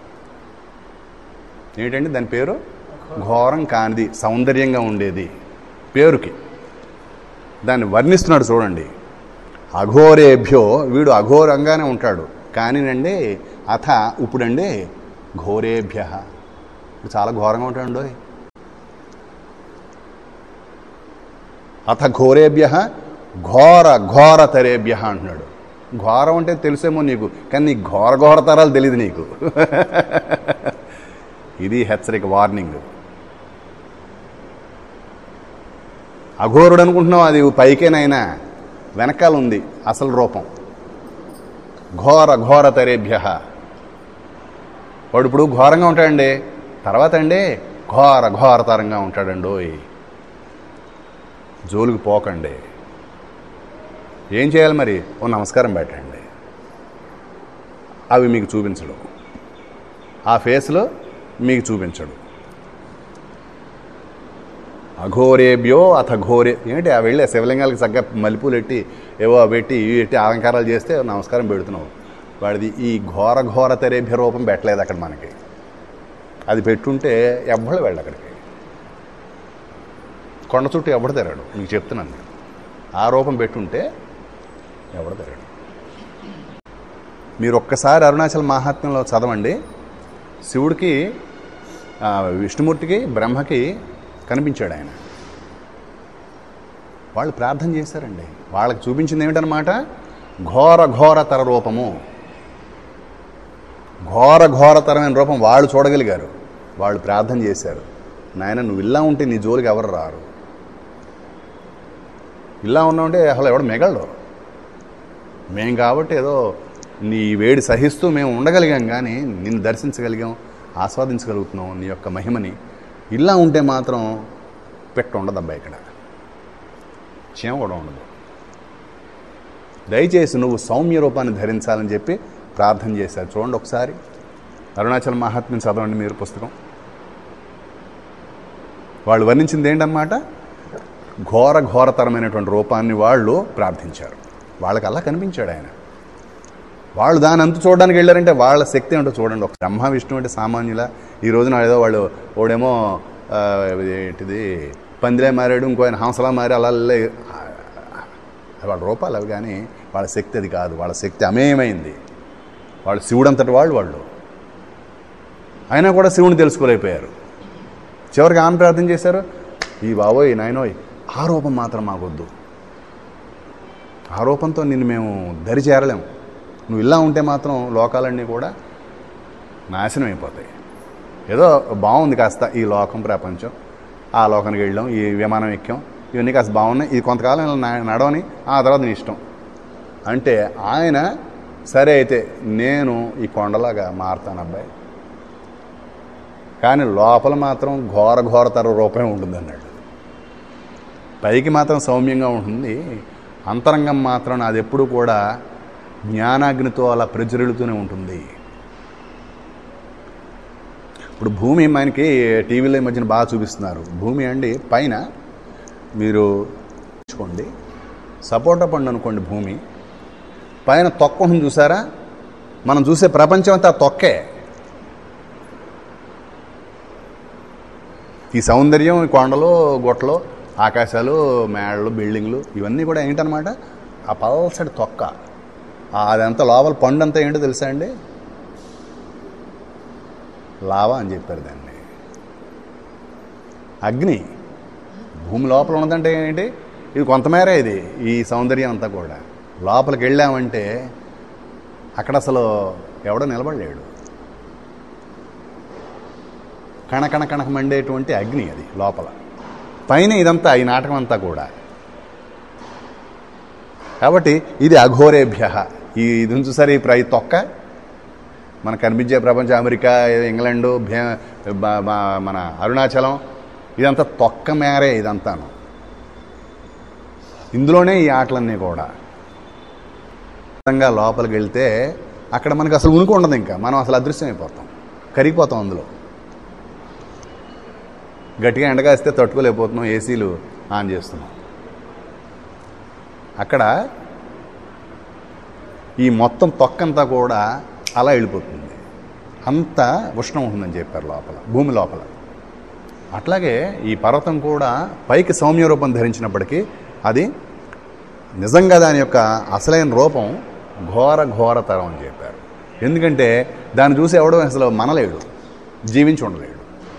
ఏమిటండి దాని పేరు? ఘోరం కానిది, సౌందర్యంగా ఉండేది పేరుకి. దాన్ని వర్ణిస్తున్నాడు చూడండి. అఘోరేభ్యో, వీడు అఘోరంగానే ఉంటాడు కానీనండి. అథ ఇప్పుడండి ఘోరేభ్య, చాలా ఘోరంగా ఉంటాడు. అథ ఘోరేభ్య ఘోర ఘోరతరేభ్య అంటున్నాడు. ఘోరం అంటే తెలుసేమో నీకు, కానీ నీ ఘోర ఘోరతరాలు తెలియదు నీకు. ఇది హెచ్చరిక, వార్నింగ్. అఘోరుడు అనుకుంటున్నావు, అది పైకేనైనా వెనకాల ఉంది అసలు రూపం. ఘోర ఘోరతరేభ్య. వాడు ఇప్పుడు ఘోరంగా ఉంటాడండి, తర్వాత అండి ఘోర ఘోరతరంగా ఉంటాడండి. జోలికి పోకండి. ఏం చేయాలి మరి? ఓ నమస్కారం పెట్టండి. అవి మీకు చూపించడు, ఆ ఫేస్లో మీకు చూపించడు. అఘోరేభ్యో అథ ఘోరే ఏంటి ఆ వెళ్ళే శివలింగాలకి చక్కగా మల్లెపూలు పెట్టి ఏవో పెట్టి ఇవి పెట్టి అలంకారాలు చేస్తే నమస్కారం పెడుతున్నావు. వాడిది ఈ ఘోర ఘోర తెరేభ్య రూపం పెట్టలేదు అక్కడ మనకి. అది పెట్టుంటే ఎవ్వడు వెళ్ళి అక్కడికి, కొండ చుట్టూ ఎవడు తిరగడు. మీకు చెప్తున్నాను, ఆ రూపం పెట్టుంటే ఎవడు తిరగడు. మీరు ఒక్కసారి అరుణాచల మహాత్మ్యంలో చదవండి. శివుడికి, విష్ణుమూర్తికి, బ్రహ్మకి కనిపించాడు ఆయన. వాళ్ళు ప్రార్థన చేశారండి. వాళ్ళకి చూపించింది ఏమిటనమాట? ఘోర ఘోరతర రూపము. ఘోర ఘోరతరమైన రూపం వాళ్ళు చూడగలిగారు. వాళ్ళు ప్రార్థన చేశారు, నాయన నువ్వు ఇలా ఉంటే నీ జోలికి ఎవరు రారు, ఇలా ఉన్నామంటే అసలు ఎవడు మిగలడు. మేం కాబట్టి ఏదో నీ వేడి సహిస్తూ మేము ఉండగలిగాం, కానీ నిన్ను దర్శించగలిగాం, ఆస్వాదించగలుగుతున్నాం నీ యొక్క మహిమని. ఇలా ఉంటే మాత్రం పెట్ట ఉండదబ్బా, ఇక్కడ చీమ కూడా ఉండదు. దయచేసి నువ్వు సౌమ్య రూపాన్ని ధరించాలని చెప్పి ప్రార్థన చేశారు. చూడండి ఒకసారి అరుణాచల మహాత్మ్యం చదవండి మీరు పుస్తకం. వాళ్ళు వర్ణించింది ఏంటన్నమాట? ఘోర ఘోరతరమైనటువంటి రూపాన్ని వాళ్ళు ప్రార్థించారు. వాళ్ళకి అలా కనిపించాడు ఆయన. వాళ్ళు దాని అంతు చూడడానికి వెళ్ళారంటే వాళ్ళ శక్తి ఏంటో చూడండి. ఒక బ్రహ్మ విష్ణు అంటే సామాన్యుల ఈ రోజున ఏదో వాళ్ళు ఓడేమో ఏంటిది పందిలే మారాడు, ఇంకో ఆయన హంసలా మారి అలా వాళ్ళ రూపాలు అవి, కానీ వాళ్ళ శక్తి అది కాదు. వాళ్ళ శక్తి అమేయమైంది. వాళ్ళు శివుడంతటి వాళ్ళు అయినా కూడా శివుని తెలుసుకోలేకపోయారు. చివరికి ఆమె ప్రార్థన చేశారు, ఈ బాబోయ్ నాయనోయ్ ఆ రూపం మాత్రం మాకొద్దు, ఆ రూపంతో నిన్ను మేము దరి చేరలేము, నువ్వు ఇలా ఉంటే మాత్రం లోకాలన్నీ కూడా నాశనం అయిపోతాయి. ఏదో బాగుంది కాస్త ఈ లోకం ప్రపంచం, ఆ లోకానికి వెళ్ళాం, ఈ విమానం ఎక్కాం, ఇవన్నీ కాస్త బాగున్నాయి, ఇది కొంతకాలం నడవని, ఆ తర్వాత నీ ఇష్టం అంటే ఆయన సరే అయితే నేను ఈ కొండలాగా మారుతాను అబ్బాయి, కానీ లోపల మాత్రం ఘోర ఘోరతర రూపమే ఉంటుంది అన్నాడు. పైకి మాత్రం సౌమ్యంగా ఉంటుంది, అంతరంగం మాత్రం అది ఎప్పుడు కూడా జ్ఞానాగ్నితో అలా ప్రజ్వరిల్లుతూనే ఉంటుంది. ఇప్పుడు భూమి మనకి టీవీలో ఈ మధ్యన బాగా చూపిస్తున్నారు. భూమి అండి పైన మీరు చూసుకోండి, సపోటా పండు అనుకోండి, భూమి పైన తొక్క ఉంటుంది చూసారా? మనం చూసే ప్రపంచం అంతా తొక్కే. ఈ సౌందర్యం, ఈ కొండలు, గొట్టలు, ఆకాశాలు, మేడలు, బిల్డింగ్లు ఇవన్నీ కూడా ఏంటనమాట? ఆ పల్సటి తొక్క. అదంతా లోపల పండు అంతా ఏంటో తెలుసా అండి? లావా అని చెప్పారు దాన్ని. అగ్ని. భూమి లోపల ఉన్నదంటే ఏంటి? ఇది కొంతమేరే ఇది, ఈ సౌందర్యం అంతా కూడా. లోపలికి వెళ్ళామంటే అక్కడ అసలు ఎవడో నిలబడలేడు. కణకణ కణక మండేటువంటి అగ్ని అది లోపల. పైన ఇదంతా ఈ నాటకం అంతా కూడా. కాబట్టి ఇది అఘోరేభ్య. ఇది చూసారు ఈ తొక్క మనకు కనిపించే ప్రపంచం, అమెరికా, ఇంగ్లాండు, మన అరుణాచలం, ఇదంతా తొక్క మేరే ఇదంతాను. ఇందులోనే ఈ ఆటలన్నీ కూడా. లోపలికి వెళ్తే అక్కడ మనకు అసలు ఉనికి ఉండదు, ఇంకా మనం అసలు అదృశ్యమైపోతాం, కరిగిపోతాం. అందులో గట్టిగా ఎండగాస్తే తట్టుకోలేకపోతున్నాం, ఏసీలు ఆన్ చేస్తున్నాం. అక్కడ ఈ మొత్తం తొక్కంతా కూడా అలా వెళ్ళిపోతుంది, అంత ఉష్ణం ఉంటుందని చెప్పారు లోపల, భూమి లోపల. అట్లాగే ఈ పర్వతం కూడా పైకి సౌమ్య రూపం ధరించినప్పటికీ అది నిజంగా దాని యొక్క అసలైన రూపం ఘోర ఘోరతరం అని చెప్పారు. ఎందుకంటే దాన్ని చూసి ఎవడో అసలు మనలేడు, జీవించి ఉండలేడు.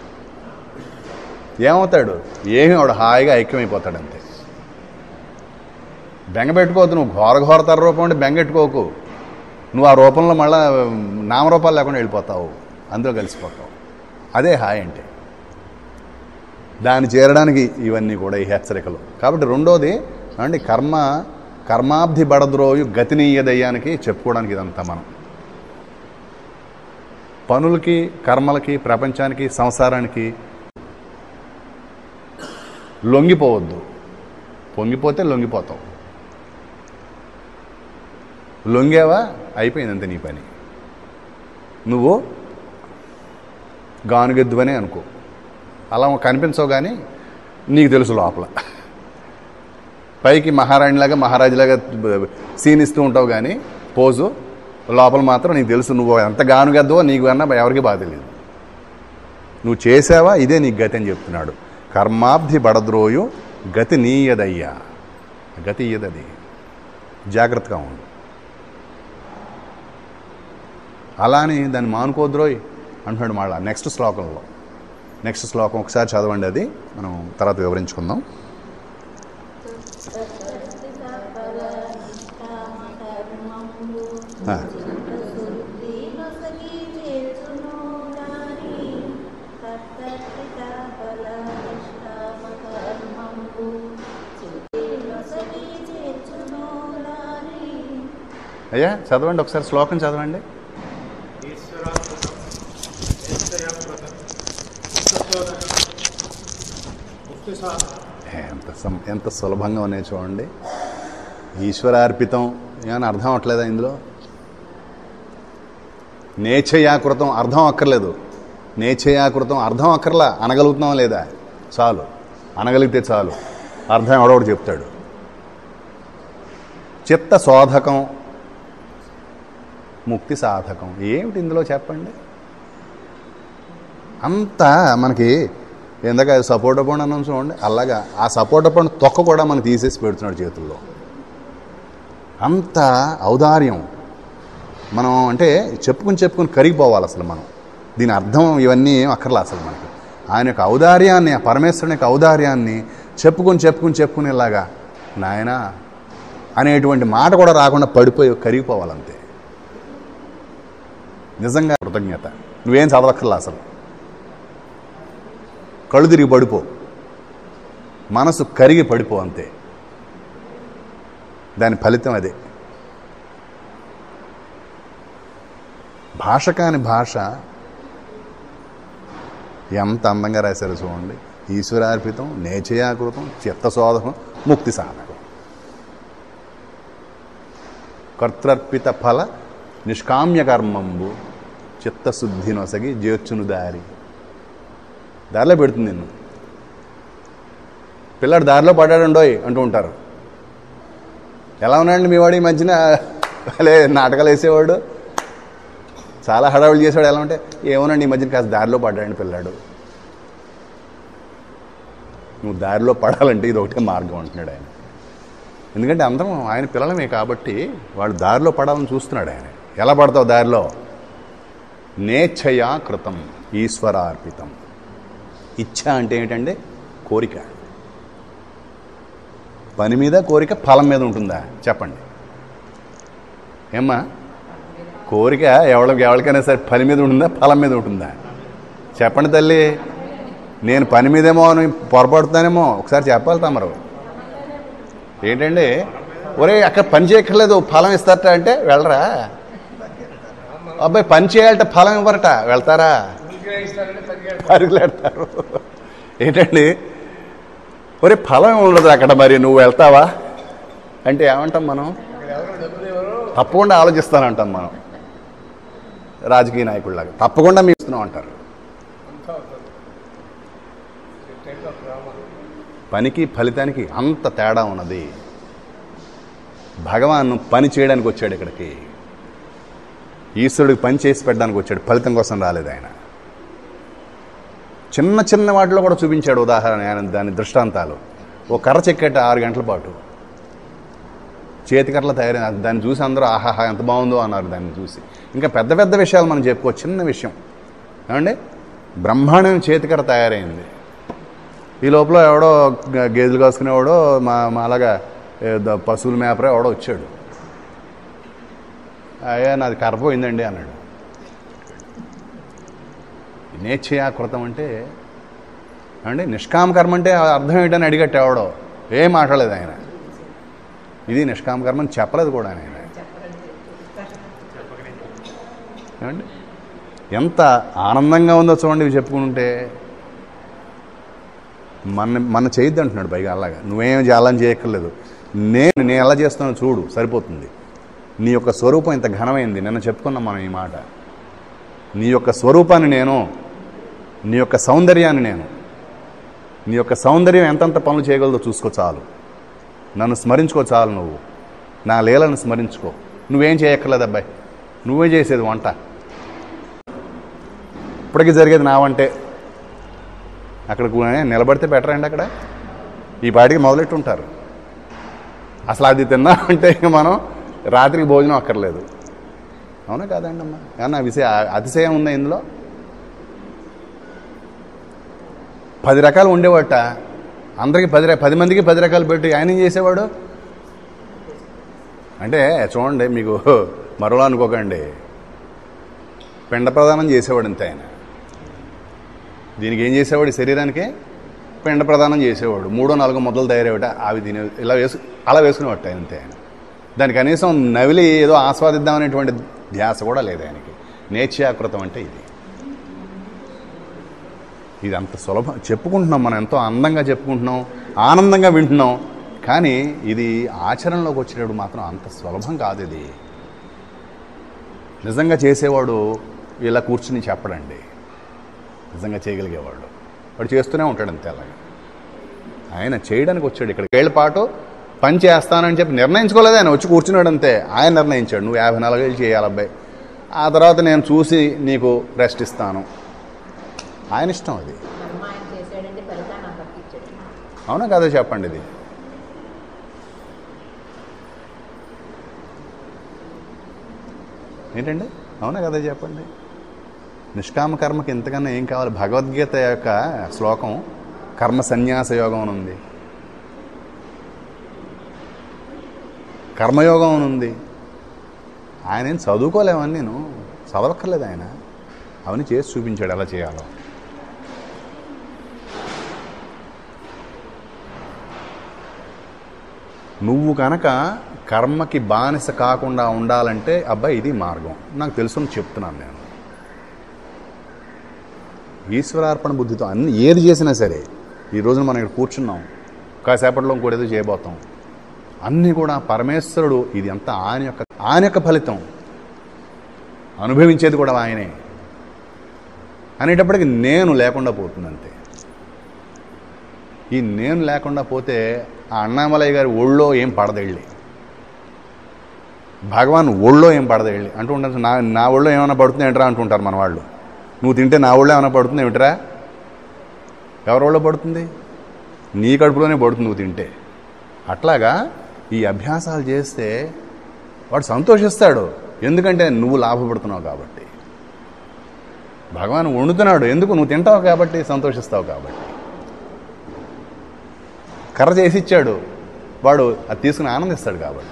ఏమవుతాడు? ఏమీ వాడు హాయిగా ఐక్యమైపోతాడు అంతే. బెంగ పెట్టుకోవద్దు. నువ్వు ఘోర ఘోరతర రూపం అంటే బెంగ పెట్టుకోకు. నువ్వు ఆ రూపంలో మళ్ళీ నామరూపాలు లేకుండా వెళ్ళిపోతావు, అందులో కలిసిపోతావు. అదే హాయ్ అంటే. దాన్ని చేరడానికి ఇవన్నీ కూడా ఈ హెచ్చరికలు. కాబట్టి రెండోది అంటే కర్మాబ్ధి బడద్రోయు గతినీయదయ్యానికి చెప్పుకోవడానికి ఇదంతా. మనం పనులకి, కర్మలకి, ప్రపంచానికి, సంసారానికి లొంగిపోవద్దు. పొంగిపోతే లొంగిపోతావు. లొంగేవా అయిపోయిందంతే నీ పని. నువ్వు గానుగెద్దువనే అనుకో, అలా కనిపించవు. కానీ నీకు తెలుసు లోపల. పైకి మహారాణిలాగా మహారాజులాగా సీన్ ఇస్తూ ఉంటావు కానీ పోజు, లోపల మాత్రం నీకు తెలుసు నువ్వు ఎంత గానుగద్దో నీకు అన్నా ఎవరికి బాధ లేదు. నువ్వు చేసావా, ఇదే నీకు గతి అని చెప్తున్నాడు. కర్మాబ్ధి బడద్రోయు గతి నీయదయ్యా, గతి ఇయ్యదది, జాగ్రత్తగా ఉండు. అలాని దాన్ని మానుకోద్రోయ్ అంటున్నాడు మళ్ళా నెక్స్ట్ శ్లోకంలో. నెక్స్ట్ శ్లోకం ఒకసారి చదవండి, అది మనం తర్వాత వివరించుకుందాం. అయ్యా చదవండి ఒకసారి, శ్లోకం చదవండి. ఎంత సులభంగా ఉన్నాయి చూడండి. ఈశ్వరార్పితం ఏమైనా అర్థం అవట్లేదా ఇందులో? నేచయాకృతం అర్థం అక్కర్లేదు, నేచయాకృతం అర్థం అక్కర్లా, అనగలుగుతున్నాం లేదా చాలు, అనగలిగితే చాలు, అర్థం ఎవడోడు చెప్తాడు. చిత్త శోధకం, ముక్తి సాధకం, ఏమిటి ఇందులో చెప్పండి? అంతా మనకి ఇందాక సపోటా పండు అన్నాం చూడండి, అలాగా ఆ సపోటా పండు తొక్క కూడా మనకు తీసేసి పెడుతున్నాడు చేతుల్లో. అంత ఔదార్యం. మనం అంటే చెప్పుకుని కరిగిపోవాలి అసలు మనం. దీని అర్థం ఇవన్నీ ఏం అక్కర్లా అసలు మనకి. ఆయన యొక్క ఔదార్యాన్ని, ఆ పరమేశ్వరుని యొక్క ఔదార్యాన్ని చెప్పుకునేలాగా నాయన అనేటువంటి మాట కూడా రాకుండా పడిపోయి కరిగిపోవాలంతే. నిజంగా కృతజ్ఞత. నువ్వేం చదవక్కర్లా అసలు, కళ్ళు తిరిగి పడిపో, మనసు కరిగి పడిపో అంతే. దాని ఫలితం అదే. భాష కాని భాష ఎంత అందంగా రాశారు చూడండి. ఈశ్వరార్పితం, నేచయాకృతం, చిత్తశోధకం, ముక్తి సాధకం. కర్తర్పిత ఫల నిష్కామ్య కర్మంబు చిత్తశుద్ధి నొసగి చేర్చును దారి. దారిలో పెడుతుంది నిన్ను. పిల్లాడు దారిలో పడ్డాడండోయ్ అంటూ ఉంటారు. ఎలా ఉన్నాడండి మీ వాడు ఈ మధ్యన? అలే నాటకాలు వేసేవాడు, చాలా హడావులు చేసేవాడు. ఎలా ఉంటే ఏమోనండి ఈ మధ్యన కాస్త దారిలో పడ్డాడండి పిల్లాడు. నువ్వు దారిలో పడాలంటే ఇది ఒకటే మార్గం అంటున్నాడు ఆయన. ఎందుకంటే అందరం ఆయన పిల్లలమే కాబట్టి వాడు దారిలో పడాలని చూస్తున్నాడు ఆయన. ఎలా పడతావు దారిలో? నేచ్ఛయా కృతం ఈశ్వరార్పితం. ఇచ్ఛ అంటే ఏంటంటే కోరిక. పని మీద కోరిక ఫలం మీద ఉంటుందా చెప్పండి? ఏమ్మా, కోరిక ఎవరికైనా సరే పని మీద ఉంటుందా ఫలం మీద ఉంటుందా? చెప్పండి తల్లి. నేను పని మీదేమో అని పొరపడుతున్నానేమో, ఒకసారి చెప్పాలి తమరు. ఏంటండి ఒరే అక్కడ పని చేయక్కర్లేదు ఫలం ఇస్తారట అంటే వెళ్ళరా? అబ్బాయి పని చేయాలట ఫలం ఇవ్వరట, వెళ్తారా? పరుగులేడతారు. ఏంటండి ఒరే ఫలం ఉండదు అక్కడ, మరి నువ్వు వెళ్తావా అంటే ఏమంటాం మనం? తప్పకుండా ఆలోచిస్తానంటాం మనం. రాజకీయ నాయకుడిలాగా తప్పకుండా మీ ఇస్తున్నాం అంటారు. పనికి ఫలితానికి అంత తేడా ఉన్నది. భగవాన్ పని చేయడానికి వచ్చాడు ఇక్కడికి, ఈశ్వరుడికి పని చేసి పెట్టడానికి వచ్చాడు, ఫలితం కోసం రాలేదు ఆయన. చిన్న చిన్న వాటిలో కూడా చూపించాడు ఉదాహరణ ఆయన, దాని దృష్టాంతాలు. ఓ కర్ర చెక్కేట 6 గంటల పాటు, చేతికర్రలు తయారైన దాన్ని చూసి అందరూ ఆహాహా ఎంత బాగుందో అన్నారు దాన్ని చూసి. ఇంకా పెద్ద పెద్ద విషయాలు మనం చెప్పుకోవచ్చు, చిన్న విషయం ఏమండి, బ్రహ్మాండమైన చేతికర్ర తయారైంది. ఈ లోపల ఎవడో గేదెలు కాసుకునేవాడో మా అలాగా పశువుల మేపరే ఎవడో వచ్చాడు. అయ్యా నాది కర్రపోయిందండి అన్నాడు. నేచ్ఛయాకృతం అంటే అండి నిష్కామ కర్మ అంటే అర్థం ఏంటని అడిగట్టు ఎవడో, ఏం మాట్లాడలేదు ఆయన. ఇది నిష్కామ కర్మ అని చెప్పలేదు కూడా ఆయన. ఏమండి ఎంత ఆనందంగా ఉందో చూడండి ఇవి చెప్పుకుంటే. మన చేయొద్దు అంటున్నాడు పైగా. అలాగా నువ్వేం చేయాలని చేయక్కర్లేదు, నేను ఎలా చేస్తానో చూడు సరిపోతుంది. నీ యొక్క స్వరూపం ఇంత ఘనమైంది. నిన్న చెప్పుకున్నాం మనం ఈ మాట. నీ యొక్క స్వరూపాన్ని నేను, నీ యొక్క సౌందర్యాన్ని నేను నీ యొక్క సౌందర్యం ఎంతంత పనులు చేయగలదో చూసుకో చాలు. నన్ను స్మరించుకో చాలు. నువ్వు నా లీలను స్మరించుకో. నువ్వేం చేయక్కర్లేదు అబ్బాయి, నువ్వే చేసేది వంట. ఇప్పటికీ జరిగేది నా వంటే. అక్కడ నిలబడితే బెటర్ అండి. అక్కడ ఈ పాటికి మొదలెట్టుంటారు. అసలు అది తిన్నా అంటే మనం రాత్రికి భోజనం అక్కర్లేదు. అవునా కాదండి అమ్మా? ఏమన్నా అతిశయం ఉందా ఇందులో? 10 రకాలు ఉండేవాట. అందరికీ 10 మందికి 10 రకాలు పెట్టి ఆయన ఏం చేసేవాడు అంటే, చూడండి, మీకు మరోలా అనుకోకండి, పిండ ప్రదానం చేసేవాడు అంతే ఆయన. దీనికి ఏం చేసేవాడు? శరీరానికి పిండ ప్రదానం చేసేవాడు. 3-4 ముద్దలు తయారయ్యేవాట. అవి తినే అలా వేసుకునేవాట అంతే ఆయన. దానికి కనీసం నవిలి ఏదో ఆస్వాదిద్దామనేటువంటి ధ్యాస కూడా లేదు ఆయనకి. నేచ్యాకృతం అంటే ఇది అంత సులభం. చెప్పుకుంటున్నాం మనం, ఎంతో అందంగా చెప్పుకుంటున్నాం, ఆనందంగా వింటున్నాం. కానీ ఇది ఆచరణలోకి వచ్చేటప్పుడు మాత్రం అంత సులభం కాదు. ఇది నిజంగా చేసేవాడు ఇలా కూర్చుని చెప్పడండి. నిజంగా చేయగలిగేవాడు వాడు చేస్తూనే ఉంటాడు అంతే. అలాగే ఆయన చేయడానికి వచ్చాడు. ఇక్కడ 7 ఏళ్ల పాటు పని చేస్తానని చెప్పి నిర్ణయించుకోలేదు ఆయన. వచ్చి కూర్చున్నాడు అంతే. ఆయన నిర్ణయించాడు, నువ్వు 54 ఏళ్ళు చేయాలి అబ్బాయి, ఆ తర్వాత నేను చూసి నీకు రెస్ట్ ఇస్తాను. ఆయన ఇష్టం అది. అవునా కదా? చెప్పండి. ఇది ఏంటండి? అవునా కదా? చెప్పండి. నిష్కామ కర్మకి ఇంతకన్నా ఏం కావాలి? భగవద్గీత యొక్క శ్లోకం కర్మ సన్యాస యోగం అని ఉంది, కర్మయోగం అని ఉంది. ఆయన ఏం చదువుకోలేవని నేను చదవక్కర్లేదు. ఆయన అవన్నీ చేసి చూపించాడు ఎలా చేయాలో. నువ్వు కనుక కర్మకి బానిస కాకుండా ఉండాలంటే అబ్బాయి ఇది మార్గం. నాకు తెలుసుని చెప్తున్నాను నేను. ఈశ్వరార్పణ బుద్ధితో అన్ని ఏది చేసినా సరే, ఈ రోజున మనం ఇక్కడ కూర్చున్నాం, కాసేపట్లో ఇంకోటి ఏదో చేయబోతాం, అన్నీ కూడా పరమేశ్వరుడు. ఇది అంతా ఆయన యొక్క ఫలితం. అనుభవించేది కూడా ఆయనే అనేటప్పటికి నేను లేకుండా పోతుంది అంతే. ఈ నేను లేకుండా పోతే ఆ అన్నామలయ్య గారి ఒళ్ళో ఏం పడదెళ్ళి, భగవాన్ ఒళ్ళో ఏం పడదెళ్ళి అంటూ ఉంటారు. నా ఒళ్ళో ఏమైనా పడుతుంది ఏంట్రా అంటుంటారు మన వాళ్ళు. నువ్వు తింటే నా ఒళ్ళో ఏమైనా పడుతుంది ఏమిట్రా? ఎవరి ఒళ్ళో పడుతుంది? నీ కడుపులోనే పడుతుంది నువ్వు తింటే. అట్లాగా ఈ అభ్యాసాలు చేస్తే వాడు సంతోషిస్తాడు. ఎందుకంటే నువ్వు లాభపడుతున్నావు కాబట్టి. భగవాన్ వండుతున్నాడు ఎందుకు? నువ్వు తింటావు కాబట్టి, సంతోషిస్తావు కాబట్టి. కర్ర చేసి ఇచ్చాడు, వాడు అది తీసుకుని ఆనందిస్తాడు కాబట్టి.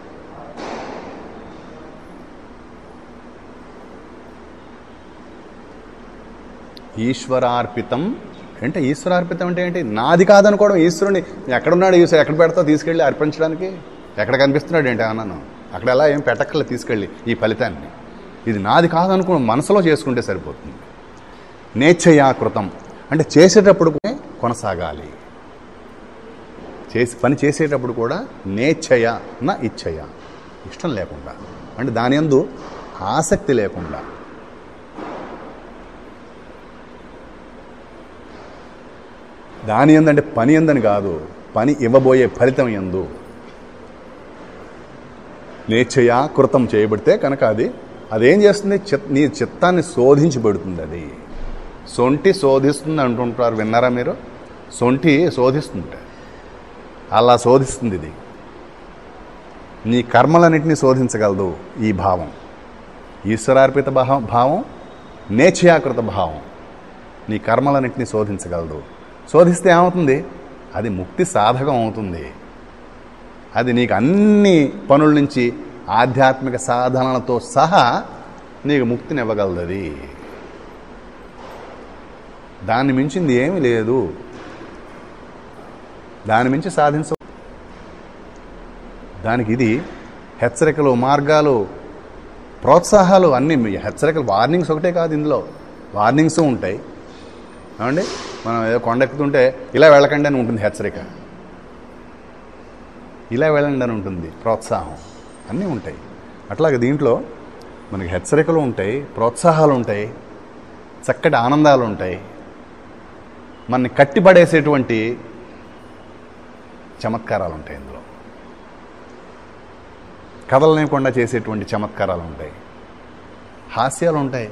ఈశ్వరార్పితం అంటే, ఈశ్వరార్పితం అంటే ఏంటి? నాది కాదనుకోవడం. ఈశ్వరుని ఎక్కడున్నాడు? ఈశ్వరు ఎక్కడ పెడతావు తీసుకెళ్ళి అర్పించడానికి? ఎక్కడ కనిపిస్తున్నాడు ఏంటి అన్నాను? అక్కడ ఎలా ఏం పెట్టక్కర్లే తీసుకెళ్ళి ఈ ఫలితాన్ని. ఇది నాది కాదనుకో మనసులో చేసుకుంటే సరిపోతుంది. నేచ్ఛయాకృతం అంటే చేసేటప్పుడు కొనసాగాలి. పని చేసేటప్పుడు కూడా నేచ్ఛయ నా ఇచ్ఛయ, ఇష్టం లేకుండా, అంటే దాని యందు ఆసక్తి లేకుండా. దాని యందంటే పని యందని కాదు, పని ఇవ్వబోయే ఫలితం యందు నేచ్ఛయ కృతం చేయబడితే కనుక అదేం చేస్తుంది? నీ చిత్తాన్ని శోధించి పెడుతుంది. అది సొంటి శోధిస్తుంది అంటుంటారు, విన్నారా మీరు? సొంటి శోధిస్తుంది, అలా శోధిస్తుంది. ఇది నీ కర్మలన్నింటినీ శోధించగలదు ఈ భావం. ఈశ్వరార్పిత భావం, నేచ్ఛయాకృత భావం నీ కర్మలన్నింటినీ శోధించగలదు. శోధిస్తే ఏమవుతుంది? అది ముక్తి సాధకం అవుతుంది. అది నీకు అన్ని పనుల నుంచి ఆధ్యాత్మిక సాధనలతో సహా నీకు ముక్తినివ్వగలదు. అది దాన్ని మించింది ఏమీ లేదు. దాని మించి సాధించ. దానికి ఇది హెచ్చరికలు, మార్గాలు, ప్రోత్సాహాలు అన్నీ. హెచ్చరికలు, వార్నింగ్స్ ఒకటే కాదు, ఇందులో వార్నింగ్స్ ఉంటాయి. ఏమండి, మనం ఏదో కొండెక్కుతుంటే ఇలా వెళ్ళకండి అని ఉంటుంది హెచ్చరిక, ఇలా వెళ్ళండి అని ఉంటుంది ప్రోత్సాహం, అన్నీ ఉంటాయి. అట్లాగే దీంట్లో మనకి హెచ్చరికలు ఉంటాయి, ప్రోత్సాహాలు ఉంటాయి, చక్కటి ఆనందాలు ఉంటాయి. మనని కట్టిపడేసేటువంటి చమత్కారాలు ఉంటాయి ఇందులో. కదలనివ్వకుండా చేసేటువంటి చమత్కారాలు ఉంటాయి, హాస్యాలు ఉంటాయి,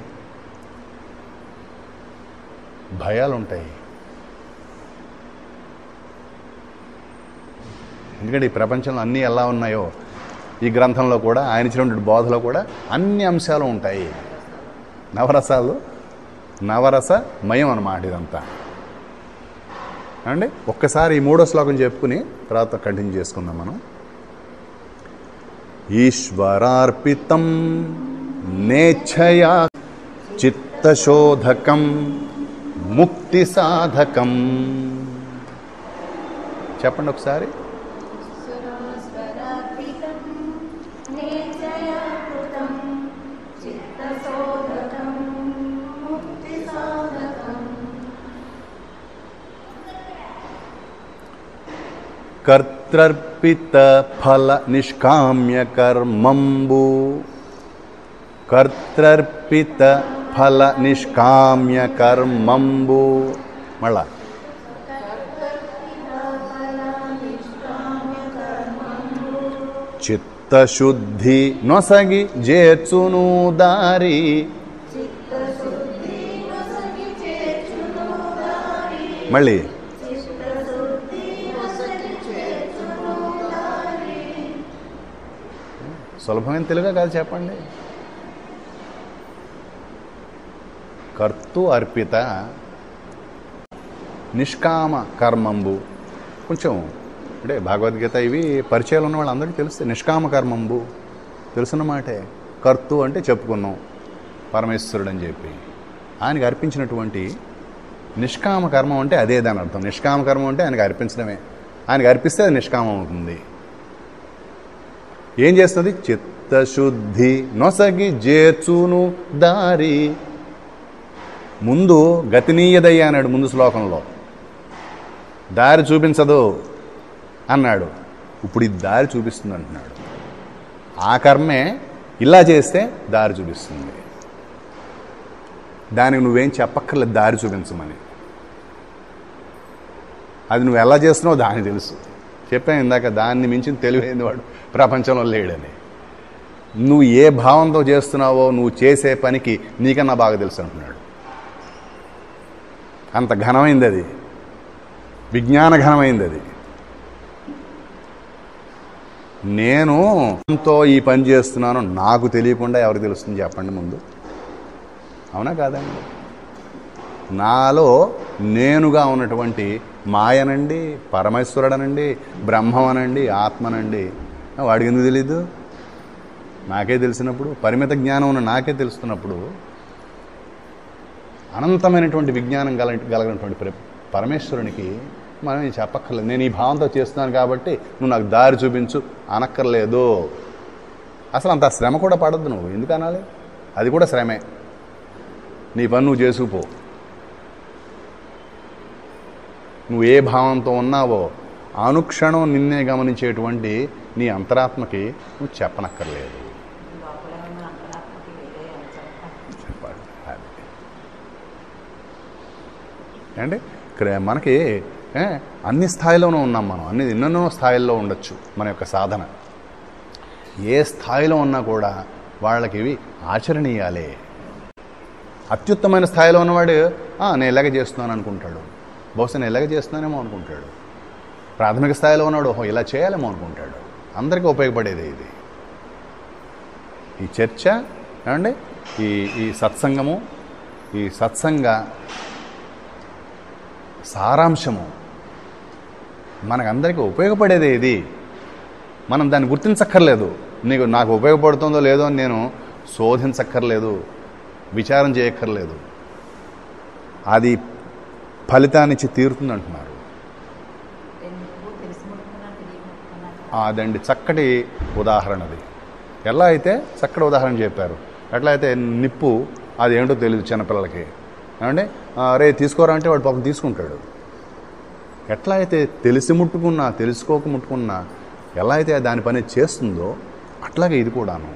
భయాలు ఉంటాయి. ఎందుకంటే ఈ ప్రపంచంలో అన్నీ ఎలా ఉన్నాయో ఈ గ్రంథంలో కూడా ఆయన ఇచ్చినటువంటి బోధలో కూడా అన్ని అంశాలు ఉంటాయి. నవరసమయం అన్నమాట ఇదంతా అండి. ఒక్కసారి ఈ 3వ శ్లోకం చెప్పుకుని తర్వాత కంటిన్యూ చేసుకుందాం మనం. ఈశ్వరార్పితం నేచ్ఛయా చిత్తశోధకం ముక్తి సాధకం. చెప్పండి ఒకసారి. కర్తర్పిత ఫల నిష్కామ్య కర్మంబు. కర్తర్పిత ఫల నిష్కామ్య కర్మంబు. మళ్ళా చిత్తశుద్ధి నొసగి జేర్చును దారి. మళ్ళీ సులభమైన తెలుగా కాదు చెప్పండి. కర్తు అర్పిత నిష్కామ కర్మంబు. కొంచెం అంటే భగవద్గీత ఇవి పరిచయాలు ఉన్న వాళ్ళందరికీ తెలుస్తాయి. నిష్కామ కర్మంబు తెలుసున్నమాటే. కర్తు అంటే చెప్పుకున్నాం పరమేశ్వరుడు అని చెప్పి, ఆయనకి అర్పించినటువంటి నిష్కామ కర్మం అంటే అదే దాని అర్థం. నిష్కామ కర్మం అంటే ఆయనకి అర్పించడమే. ఆయనకి అర్పిస్తే అది నిష్కామం అవుతుంది. ఏం చేస్తుంది? చిత్తశుద్ధి నొసగి జేర్చును దారి. ముందు గతినీయదయ్య అన్నాడు ముందు శ్లోకంలో, దారి చూపించదు అన్నాడు. ఇప్పుడు ఇది దారి చూపిస్తుంది అంటున్నాడు. ఆ కర్మే ఇలా చేస్తే దారి చూపిస్తుంది. దానికి నువ్వేం చెప్పక్కర్లేదు దారి చూపించమని. అది నువ్వు ఎలా చేస్తున్నావు దానికి తెలుసు. చెప్పాను ఇందాక, దాన్ని మించిన తెలివైంది వాడు ప్రపంచంలో లేడని. నువ్వు ఏ భావంతో చేస్తున్నావో నువ్వు చేసే పనికి నీకన్నా బాగా తెలుసు అంటున్నాడు. అంత ఘనమైంది అది, విజ్ఞాన ఘనమైంది అది. నేను ఈ పని చేస్తున్నాను నాకు తెలియకుండా ఎవరికి తెలుస్తుంది చెప్పండి ముందు? అవునా కాదండి? నాలో నేనుగా ఉన్నటువంటి మాయనండి, పరమేశ్వరుడనండి, బ్రహ్మమనండి, ఆత్మనండి వాడికి ఎందుకు తెలీదు? నాకే తెలిసినప్పుడు, పరిమిత జ్ఞానం ఉన్న నాకే తెలుస్తున్నప్పుడు, అనంతమైనటువంటి విజ్ఞానం కలిగినటువంటి పరమేశ్వరునికి మనం ఏం చెప్పక్కర్లేదు. నేను ఈ భావంతో చేస్తున్నాను కాబట్టి నువ్వు నాకు దారి చూపించు అనక్కర్లేదు. అసలు అంత శ్రమ కూడా పడద్దు. నువ్వు ఎందుకు అనాలి? అది కూడా శ్రమే. నీ పని నువ్వు చేసుకుపో. నువ్వు ఏ భావంతో ఉన్నావో అనుక్షణం నిన్నే గమనించేటువంటి నీ అంతరాత్మకి నువ్వు చెప్పనక్కర్లేదు. చెప్పాలి అంటే మనకి అన్ని స్థాయిలోనూ ఉన్నాం మనం. ఎన్నెన్నో స్థాయిల్లో ఉండొచ్చు మన యొక్క సాధన. ఏ స్థాయిలో ఉన్నా కూడా వాళ్ళకి ఇవి ఆచరణీయాలే. అత్యుత్తమైన స్థాయిలో ఉన్నవాడు నేను ఇలాగే చేస్తున్నాను అనుకుంటాడు. బహుశా నేను ఇలాగే చేస్తున్నానేమో అనుకుంటాడు. ప్రాథమిక స్థాయిలో ఉన్నాడు ఓహో ఇలా చేయాలేమో అనుకుంటాడు. అందరికీ ఉపయోగపడేది ఇది. ఈ చర్చ ఏమండి, ఈ సత్సంగము, ఈ సత్సంగ సారాంశము మనకందరికీ ఉపయోగపడేదే ఇది. మనం దాన్ని గుర్తించక్కర్లేదు. నాకు ఉపయోగపడుతుందో లేదో అని నేను శోధించక్కర్లేదు, విచారం చేయక్కర్లేదు. అది ఫలితాన్నిచ్చి తీరుతుంది అంటున్నారు. అదండి చక్కటి ఉదాహరణది. ఎలా అయితే చక్కటి ఉదాహరణ చెప్పారు. ఎట్లా అయితే నిప్పు అది ఏంటో తెలియదు చిన్నపిల్లలకి. ఏమంటే రే తీసుకోరా అంటే వాడు పాపం తీసుకుంటాడు. ఎట్లా అయితే తెలిసి ముట్టుకున్నా తెలుసుకోక ముట్టుకున్నా ఎలా అయితే దాని పని చేస్తుందో అట్లాగే ఇది కూడాను.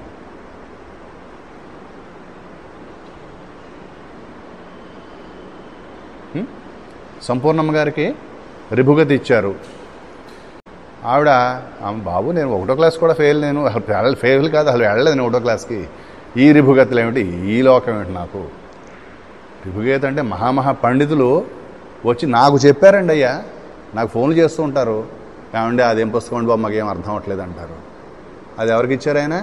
సంపూర్ణమ్మ గారికి రిభుగతి ఇచ్చారు. ఆవిడ బాబు నేను 1వ క్లాస్ కూడా నేను అసలు ఫెయిల్ కాదు, అసలు వెళ్ళలేదు నేను 1వ క్లాస్కి. ఈ రిభుగతులు ఏమిటి, ఈ లోకం ఏమిటి నాకు? రిభుగీత అంటే మహామహా పండితులు వచ్చి నాకు చెప్పారండి అయ్యా, నాకు ఫోన్లు చేస్తూ ఉంటారు, ఏమండి అదేం పుస్తకం అండి బాబు మాకేం అర్థం అవ్వట్లేదు అంటారు. అది ఎవరికి ఇచ్చారు ఆయన?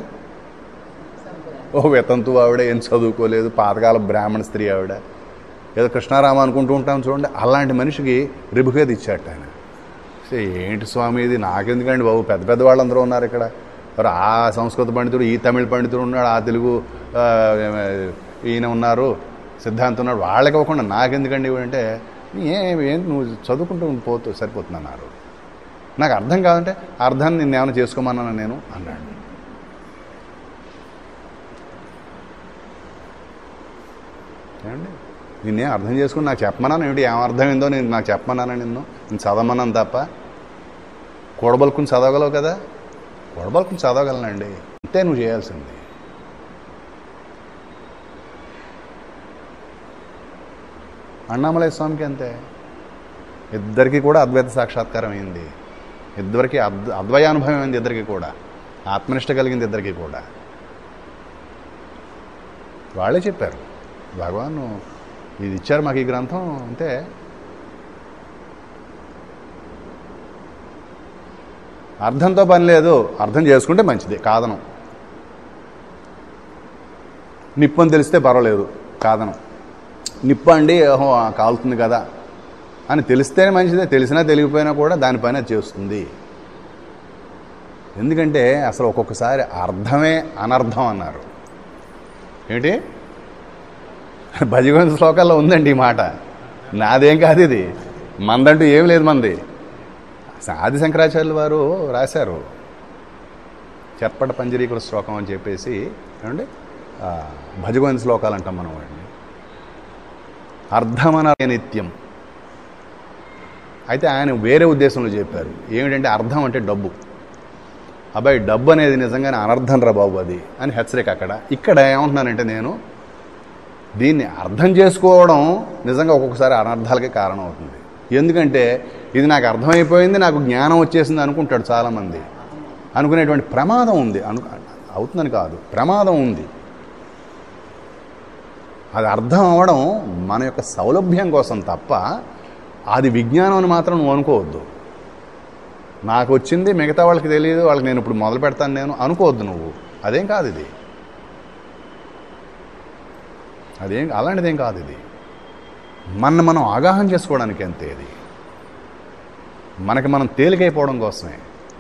వితంతు ఆవిడ, ఏం చదువుకోలేదు, పాతకాల బ్రాహ్మణ స్త్రీ ఆవిడ, ఏదో కృష్ణారామ అనుకుంటూ ఉంటాం చూడండి, అలాంటి మనిషికి రిభుగీత ఇచ్చాట ఆయన. ఏంటి స్వామి ఇది, నాకెందుకండి బాబు, పెద్ద పెద్ద వాళ్ళందరూ ఉన్నారు ఇక్కడ, మరి ఆ సంస్కృత పండితుడు, ఈ తమిళ పండితుడు ఉన్నాడు, ఆ తెలుగు ఈయన ఉన్నారు, సిద్ధాంతం ఉన్నాడు, వాళ్ళకి ఇవ్వకుండా నాకెందుకండి అంటే, ఏంటి నువ్వు చదువుకుంటూ పోతూ సరిపోతున్నారు, నాకు అర్థం కాదంటే అర్థాన్ని నిన్నేమైనా చేసుకోమన్నాను నేను అన్నాడు. ఏమండి నిన్నేం అర్థం చేసుకుని నాకు చెప్పమన్నాను ఏమిటి, ఏం అర్థమైందో నేను నాకు చెప్పమన్నాను, నేను చదవమన్నాను తప్ప. కూడబలుకుని చదవగలవు కదా, కూడబలుకుని చదవగలనండి, అంతే నువ్వు చేయాల్సింది. అన్నామలై స్వామికి అంతే, ఇద్దరికి కూడా అద్వైత సాక్షాత్కారం అయింది, ఇద్దరికి అద్వయానుభవం అయింది, ఇద్దరికి కూడా ఆత్మనిష్ట కలిగింది, ఇద్దరికి కూడా. వాళ్ళే చెప్పారు, భగవాన్ ఇది ఇచ్చారు మాకు ఈ గ్రంథం, అంతే. అర్థంతో పని లేదు, అర్థం చేసుకుంటే మంచిది, కాదను. నిప్పు అని తెలిస్తే పర్వాలేదు, కాదను. నిప్పు అండి ఓహో కాలుతుంది కదా అని తెలిస్తేనే మంచిదే, తెలిసినా తెలియకపోయినా కూడా దాని పని అది చేస్తుంది. ఎందుకంటే అసలు ఒక్కొక్కసారి అర్థమే అనర్థం అన్నారు. ఏంటి భజగోవింద శ్లోకాల్లో ఉందండి ఈ మాట, నాదేం కాదు ఇది, మందంటూ ఏం లేదు మంది. ఆది శంకరాచార్యులు వారు రాశారు చర్పట పంజరీకృత శ్లోకం అని చెప్పేసి, ఏమండి భజగోవింద శ్లోకాలు అంటాం మనం వాడిని. అర్థమన నిత్యం. అయితే ఆయన వేరే ఉద్దేశంలో చెప్పారు, ఏమిటంటే అర్థం అంటే డబ్బు. అబ్బాయి డబ్బు అనేది నిజంగానే అనర్థం రా బాబు అది అని హెచ్చరిక అక్కడ. ఇక్కడ ఏమంటున్నానంటే నేను దీన్ని అర్థం చేసుకోవడం నిజంగా ఒక్కొక్కసారి అనర్థాలకే కారణం అవుతుంది. ఎందుకంటే ఇది నాకు అర్థమైపోయింది, నాకు జ్ఞానం వచ్చేసింది అనుకుంటాడు చాలామంది. అనుకునేటువంటి ప్రమాదం ఉంది, అవుతుందని కాదు, ప్రమాదం ఉంది. అది అర్థం అవ్వడం మన యొక్క సౌలభ్యం కోసం తప్ప అది విజ్ఞానం అని మాత్రం నువ్వు అనుకోవద్దు. నాకు వచ్చింది మిగతా వాళ్ళకి తెలియదు, వాళ్ళకి నేను ఇప్పుడు మొదలు పెడతాను నేను అనుకోవద్దు నువ్వు. అదేం కాదు ఇది, అలాంటిదేం కాదు ఇది. మనం అవగాహన చేసుకోవడానికి అంతే. ఇది మనకి మనం తేలికైపోవడం కోసమే.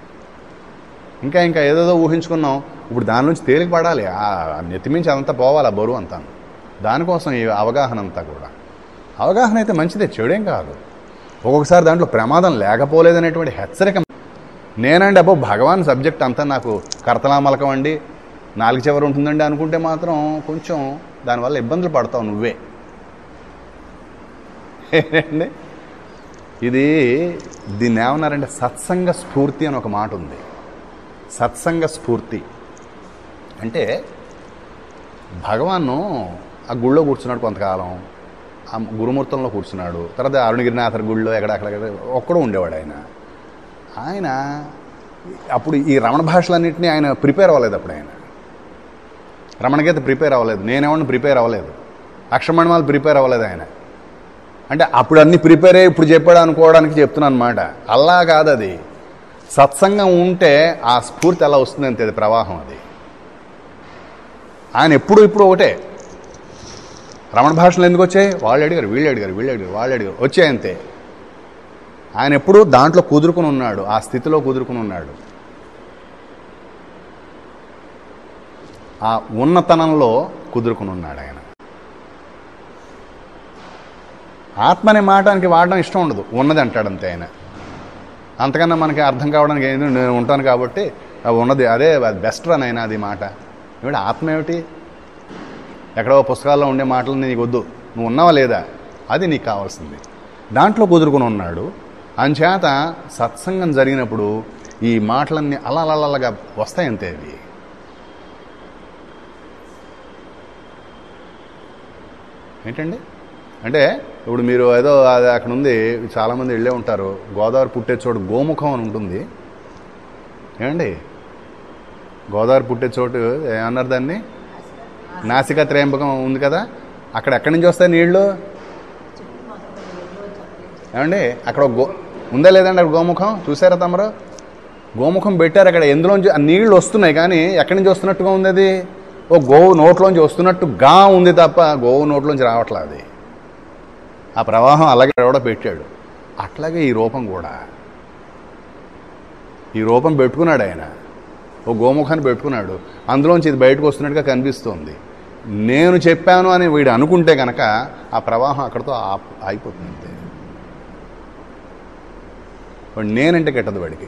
ఇంకా ఏదేదో ఊహించుకున్నాం, ఇప్పుడు దాని నుంచి తేలిక పడాలి, నెత్తిమించి అదంతా పోవాలి, ఆ బరువు అంతా. దానికోసం ఈ అవగాహన అంతా కూడా. అవగాహన అయితే మంచిదే, చెడేం కాదు. ఒక్కొక్కసారి దాంట్లో ప్రమాదం లేకపోలేదనేటువంటి హెచ్చరిక. నేనండి అబ్బో భగవాన్ సబ్జెక్ట్ అంతా నాకు కర్తలామలకం అండి, 4 చివరి ఉంటుందండి అనుకుంటే మాత్రం కొంచెం దానివల్ల ఇబ్బందులు పడతావు నువ్వే. ఏంటండి దీన్ని ఏమన్నారంటే సత్సంగ స్ఫూర్తి అని ఒక మాట ఉంది. సత్సంగ స్ఫూర్తి అంటే భగవాను ఆ గుళ్ళో కూర్చున్నాడు కొంతకాలం, ఆ గురుమూర్తంలో కూర్చున్నాడు. తర్వాత అరుణగిరినాథర్ గుళ్ళో ఎక్కడెక్కడ ఒక్కడో ఉండేవాడు ఆయన. అప్పుడు ఈ రమణ భాషలన్నింటినీ ఆయన ప్రిపేర్ అవ్వలేదు. అప్పుడు ఆయన రమణగీత ప్రిపేర్ అవ్వలేదు, నేనేమన్నా ప్రిపేర్ అవ్వలేదు, అక్షరమణిమాలు ప్రిపేర్ అవ్వలేదు ఆయన. అంటే అప్పుడు అన్ని ప్రిపేర్ అయ్యి ఇప్పుడు చెప్పాడు అనుకోవడానికి చెప్తున్నాను అనమాట. అలా కాదు, అది సత్సంగం ఉంటే ఆ స్ఫూర్తి ఎలా వస్తుంది అంతే, అది ప్రవాహం. అది ఆయన ఇప్పుడు ఒకటే. రమణ భాషలు ఎందుకు వచ్చాయి, వాళ్ళు అడిగారు, వీళ్ళు అడిగారు, వాళ్ళు అడిగారు, వచ్చాయి అంతే. ఆయన ఎప్పుడు దాంట్లో కుదురుకుని ఉన్నాడు, ఆ స్థితిలో కుదురుకుని ఉన్నాడు, ఆ ఉన్నతనంలో కుదురుకుని ఉన్నాడు ఆయన. ఆత్మ అనే మాటానికి వాడడం ఇష్టం ఉండదు, ఉన్నది అంటాడు అంతే ఆయన. అంతకన్నా మనకి అర్థం కావడానికి ఏంటి, నేను ఉంటాను కాబట్టి ఉన్నది అదే బెస్ట్ రన్ అయినా అది మాట. ఏమిటి ఆత్మ ఏమిటి, ఎక్కడో పుస్తకాల్లో ఉండే మాటలు నీకు వద్దు, నువ్వు ఉన్నావా లేదా అది నీకు కావాల్సింది. దాంట్లో కుదురుకుని ఉన్నాడు. అంచేత సత్సంగం జరిగినప్పుడు ఈ మాటలన్నీ అలలగా వస్తాయి అంతే. అవి ఏంటండి అంటే ఇప్పుడు మీరు ఏదో అది అక్కడ ఉంది, చాలామంది వెళ్ళే ఉంటారు, గోదావరి పుట్టే చోటు గోముఖం అని ఉంటుంది ఏమండి. గోదావరి పుట్టే చోటు ఏమన్నారు దాన్ని, నాసికా త్రయంబకం ఉంది కదా, అక్కడ ఎక్కడి నుంచి వస్తాయి నీళ్లు ఏమండి. అక్కడ ఉందా లేదండి అక్కడ గోముఖం, చూసారా తమరు? గోముఖం పెట్టారు అక్కడ, ఎందులోంచి నీళ్లు వస్తున్నాయి కానీ ఎక్కడి నుంచి వస్తున్నట్టుగా ఉంది అది, ఓ గోవు నోట్లోంచి వస్తున్నట్టుగా ఉంది తప్ప గోవు నోట్లోంచి రావట్లా అది. ఆ ప్రవాహం అలాగే ఎవడో పెట్టాడు. అట్లాగే ఈ రూపం కూడా, ఈ రూపం పెట్టుకున్నాడు ఆయన, ఓ గోముఖాన్ని పెట్టుకున్నాడు, అందులోంచి ఇది బయటకు వస్తున్నట్టుగా కనిపిస్తోంది. నేను చెప్పాను అని వీడు అనుకుంటే కనుక ఆ ప్రవాహం అక్కడితో ఆగిపోతుంది. వాడు నేనంటే కెట్టదు వాడికి.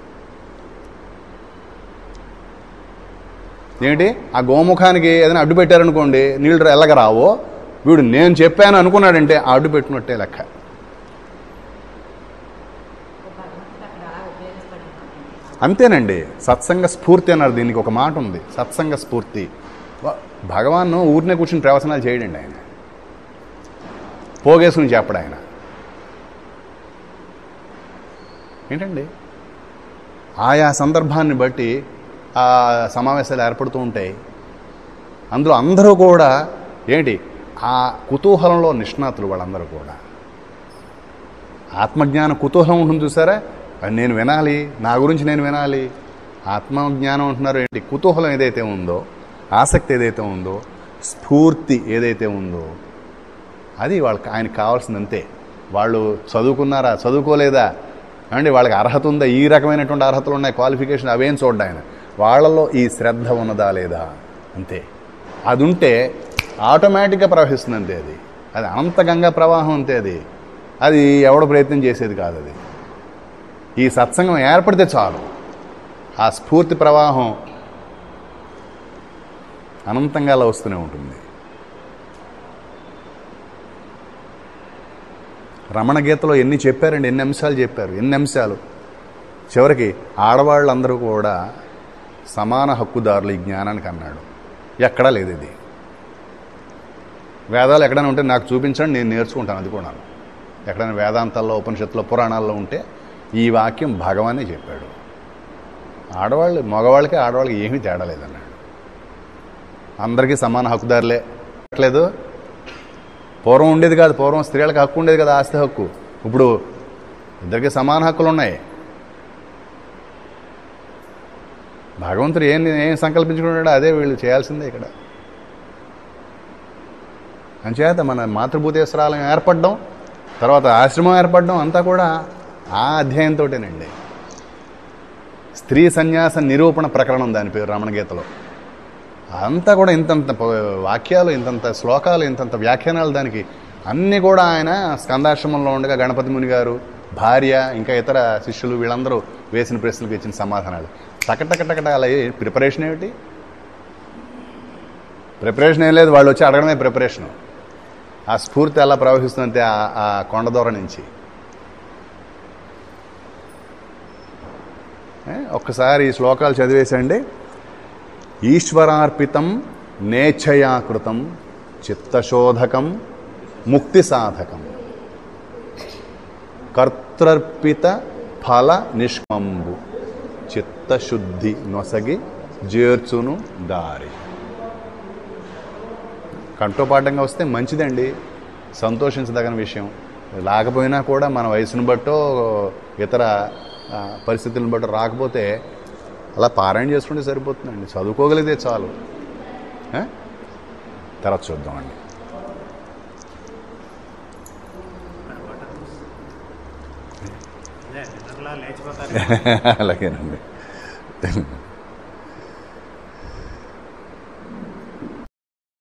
ఏంటి ఆ గోముఖానికి ఏదైనా అడ్డు పెట్టారనుకోండి, నీళ్ళు ఎల్లగా రావో, వీడు నేను చెప్పాను అనుకున్నాడంటే ఆ అడ్డు పెట్టినట్టే లెక్క. అంతేనండి. సత్సంగ స్ఫూర్తి అన్నారు దీనికి, ఒక మాట ఉంది, సత్సంగ స్ఫూర్తి. భగవాన్ ఊరినే కూర్చుని ప్రవచనాలు చేయడండి ఆయన, పోగేసుకుని చెప్పడు ఆయన. ఏంటండి ఆయా సందర్భాన్ని బట్టి ఆ సమావేశాలు ఏర్పడుతూ ఉంటాయి. అందులో అందరూ కూడా ఏంటి ఆ కుతూహలంలో నిష్ణాతులు, వాళ్ళందరూ కూడా ఆత్మజ్ఞాన కుతూహలం ఉంటుంది చూసారా, నేను వినాలి, నా గురించి నేను వినాలి, ఆత్మజ్ఞానం అంటున్నారు ఏంటి, కుతూహలం ఏదైతే ఉందో, ఆసక్తి ఏదైతే ఉందో, స్ఫూర్తి ఏదైతే ఉందో, అది వాళ్ళకి ఆయనకు కావాల్సిందంతే. వాళ్ళు చదువుకున్నారా చదువుకోలేదా అండి, వాళ్ళకి అర్హత ఉందా, ఈ రకమైనటువంటి అర్హతలు ఉన్నాయి, క్వాలిఫికేషన్, అవేం చూడ్డా ఆయన, వాళ్ళలో ఈ శ్రద్ధ ఉన్నదా లేదా అంతే. అది ఉంటే ఆటోమేటిక్గా ప్రవహిస్తుంది అంతే. అది అనంతగంగా ప్రవాహం అంతే. అది ఎవడ ప్రయత్నం చేసేది కాదు. అది ఈ సత్సంగం ఏర్పడితే చాలు, ఆ స్ఫూర్తి ప్రవాహం అనంతంగా అలా వస్తూనే ఉంటుంది. రమణ గీతలో ఎన్ని చెప్పారండి, ఎన్ని అంశాలు చెప్పారు, ఎన్ని అంశాలు. చివరికి ఆడవాళ్ళందరూ కూడా సమాన హక్కుదారులు ఈ జ్ఞానానికి అన్నాడు. ఎక్కడా లేదు ఇది. వేదాలు ఎక్కడైనా ఉంటే నాకు చూపించండి, నేను నేర్చుకుంటాను. అది కూడా ఎక్కడైనా వేదాంతాల్లో, ఉపనిషత్తులో, పురాణాల్లో ఉంటే ఈ వాక్యం భగవానే చెప్పాడు. ఆడవాళ్ళు మగవాళ్ళకి ఆడవాళ్ళకి ఏమీ తేడా లేదన్నాడు. అందరికీ సమాన హక్కుదారులే. లేదు, పూర్వం ఉండేది కాదు. పూర్వం స్త్రీలకు హక్కు ఉండేది కదా, ఆస్తి హక్కు. ఇప్పుడు ఇద్దరికి సమాన హక్కులు ఉన్నాయి. భగవంతుడు ఏం సంకల్పించుకున్నాడో అదే వీళ్ళు చేయాల్సిందే ఇక్కడ. అంచేత మన మాతృభూతేశ్వరాలయం ఏర్పడడం, తర్వాత ఆశ్రమం ఏర్పడడం అంతా కూడా ఆ అధ్యాయంతోటేనండి. స్త్రీ సన్యాస నిరూపణ ప్రకరణం దాని పేరు రమణ గీతలో. అంతా కూడా ఇంతంత వాక్యాలు, ఇంతంత శ్లోకాలు, ఇంతంత వ్యాఖ్యానాలు దానికి అన్నీ కూడా ఆయన స్కందాశ్రమంలో ఉండగా గణపతి ముని గారు, భార్య, ఇంకా ఇతర శిష్యులు వీళ్ళందరూ వేసిన ప్రశ్నలకు ఇచ్చిన సమాధానాలు. టకటకటకట అలా ప్రిపరేషన్ ఏమిటి? ప్రిపరేషన్ ఏం లేదు, వాళ్ళు వచ్చి అడగడమే ప్రిపరేషను. ఆ స్ఫూర్తి అలా ప్రవహిస్తుందంటే ఆ కొండ దూరం నుంచి. ఒక్కసారి ఈ శ్లోకాలు చదివేసండి. ఈశ్వరార్పితం నేచ్ఛయాకృతం చిత్తశోధకం ముక్తి సాధకం కర్తర్పిత ఫల నిష్కంబు చిత్తశుద్ధి నొసగి చేర్చును దారి. కంఠోపాఠంగా వస్తే మంచిదండి, సంతోషించదగిన విషయం. లేకపోయినా కూడా మన వయసును బట్టో ఇతర పరిస్థితులను బట్టో రాకపోతే అలా పారాయణ చేసుకుంటే సరిపోతుందండి. చదువుకోగలిగితే చాలు. తర్వాత చూద్దామండి. అలాగేనండి.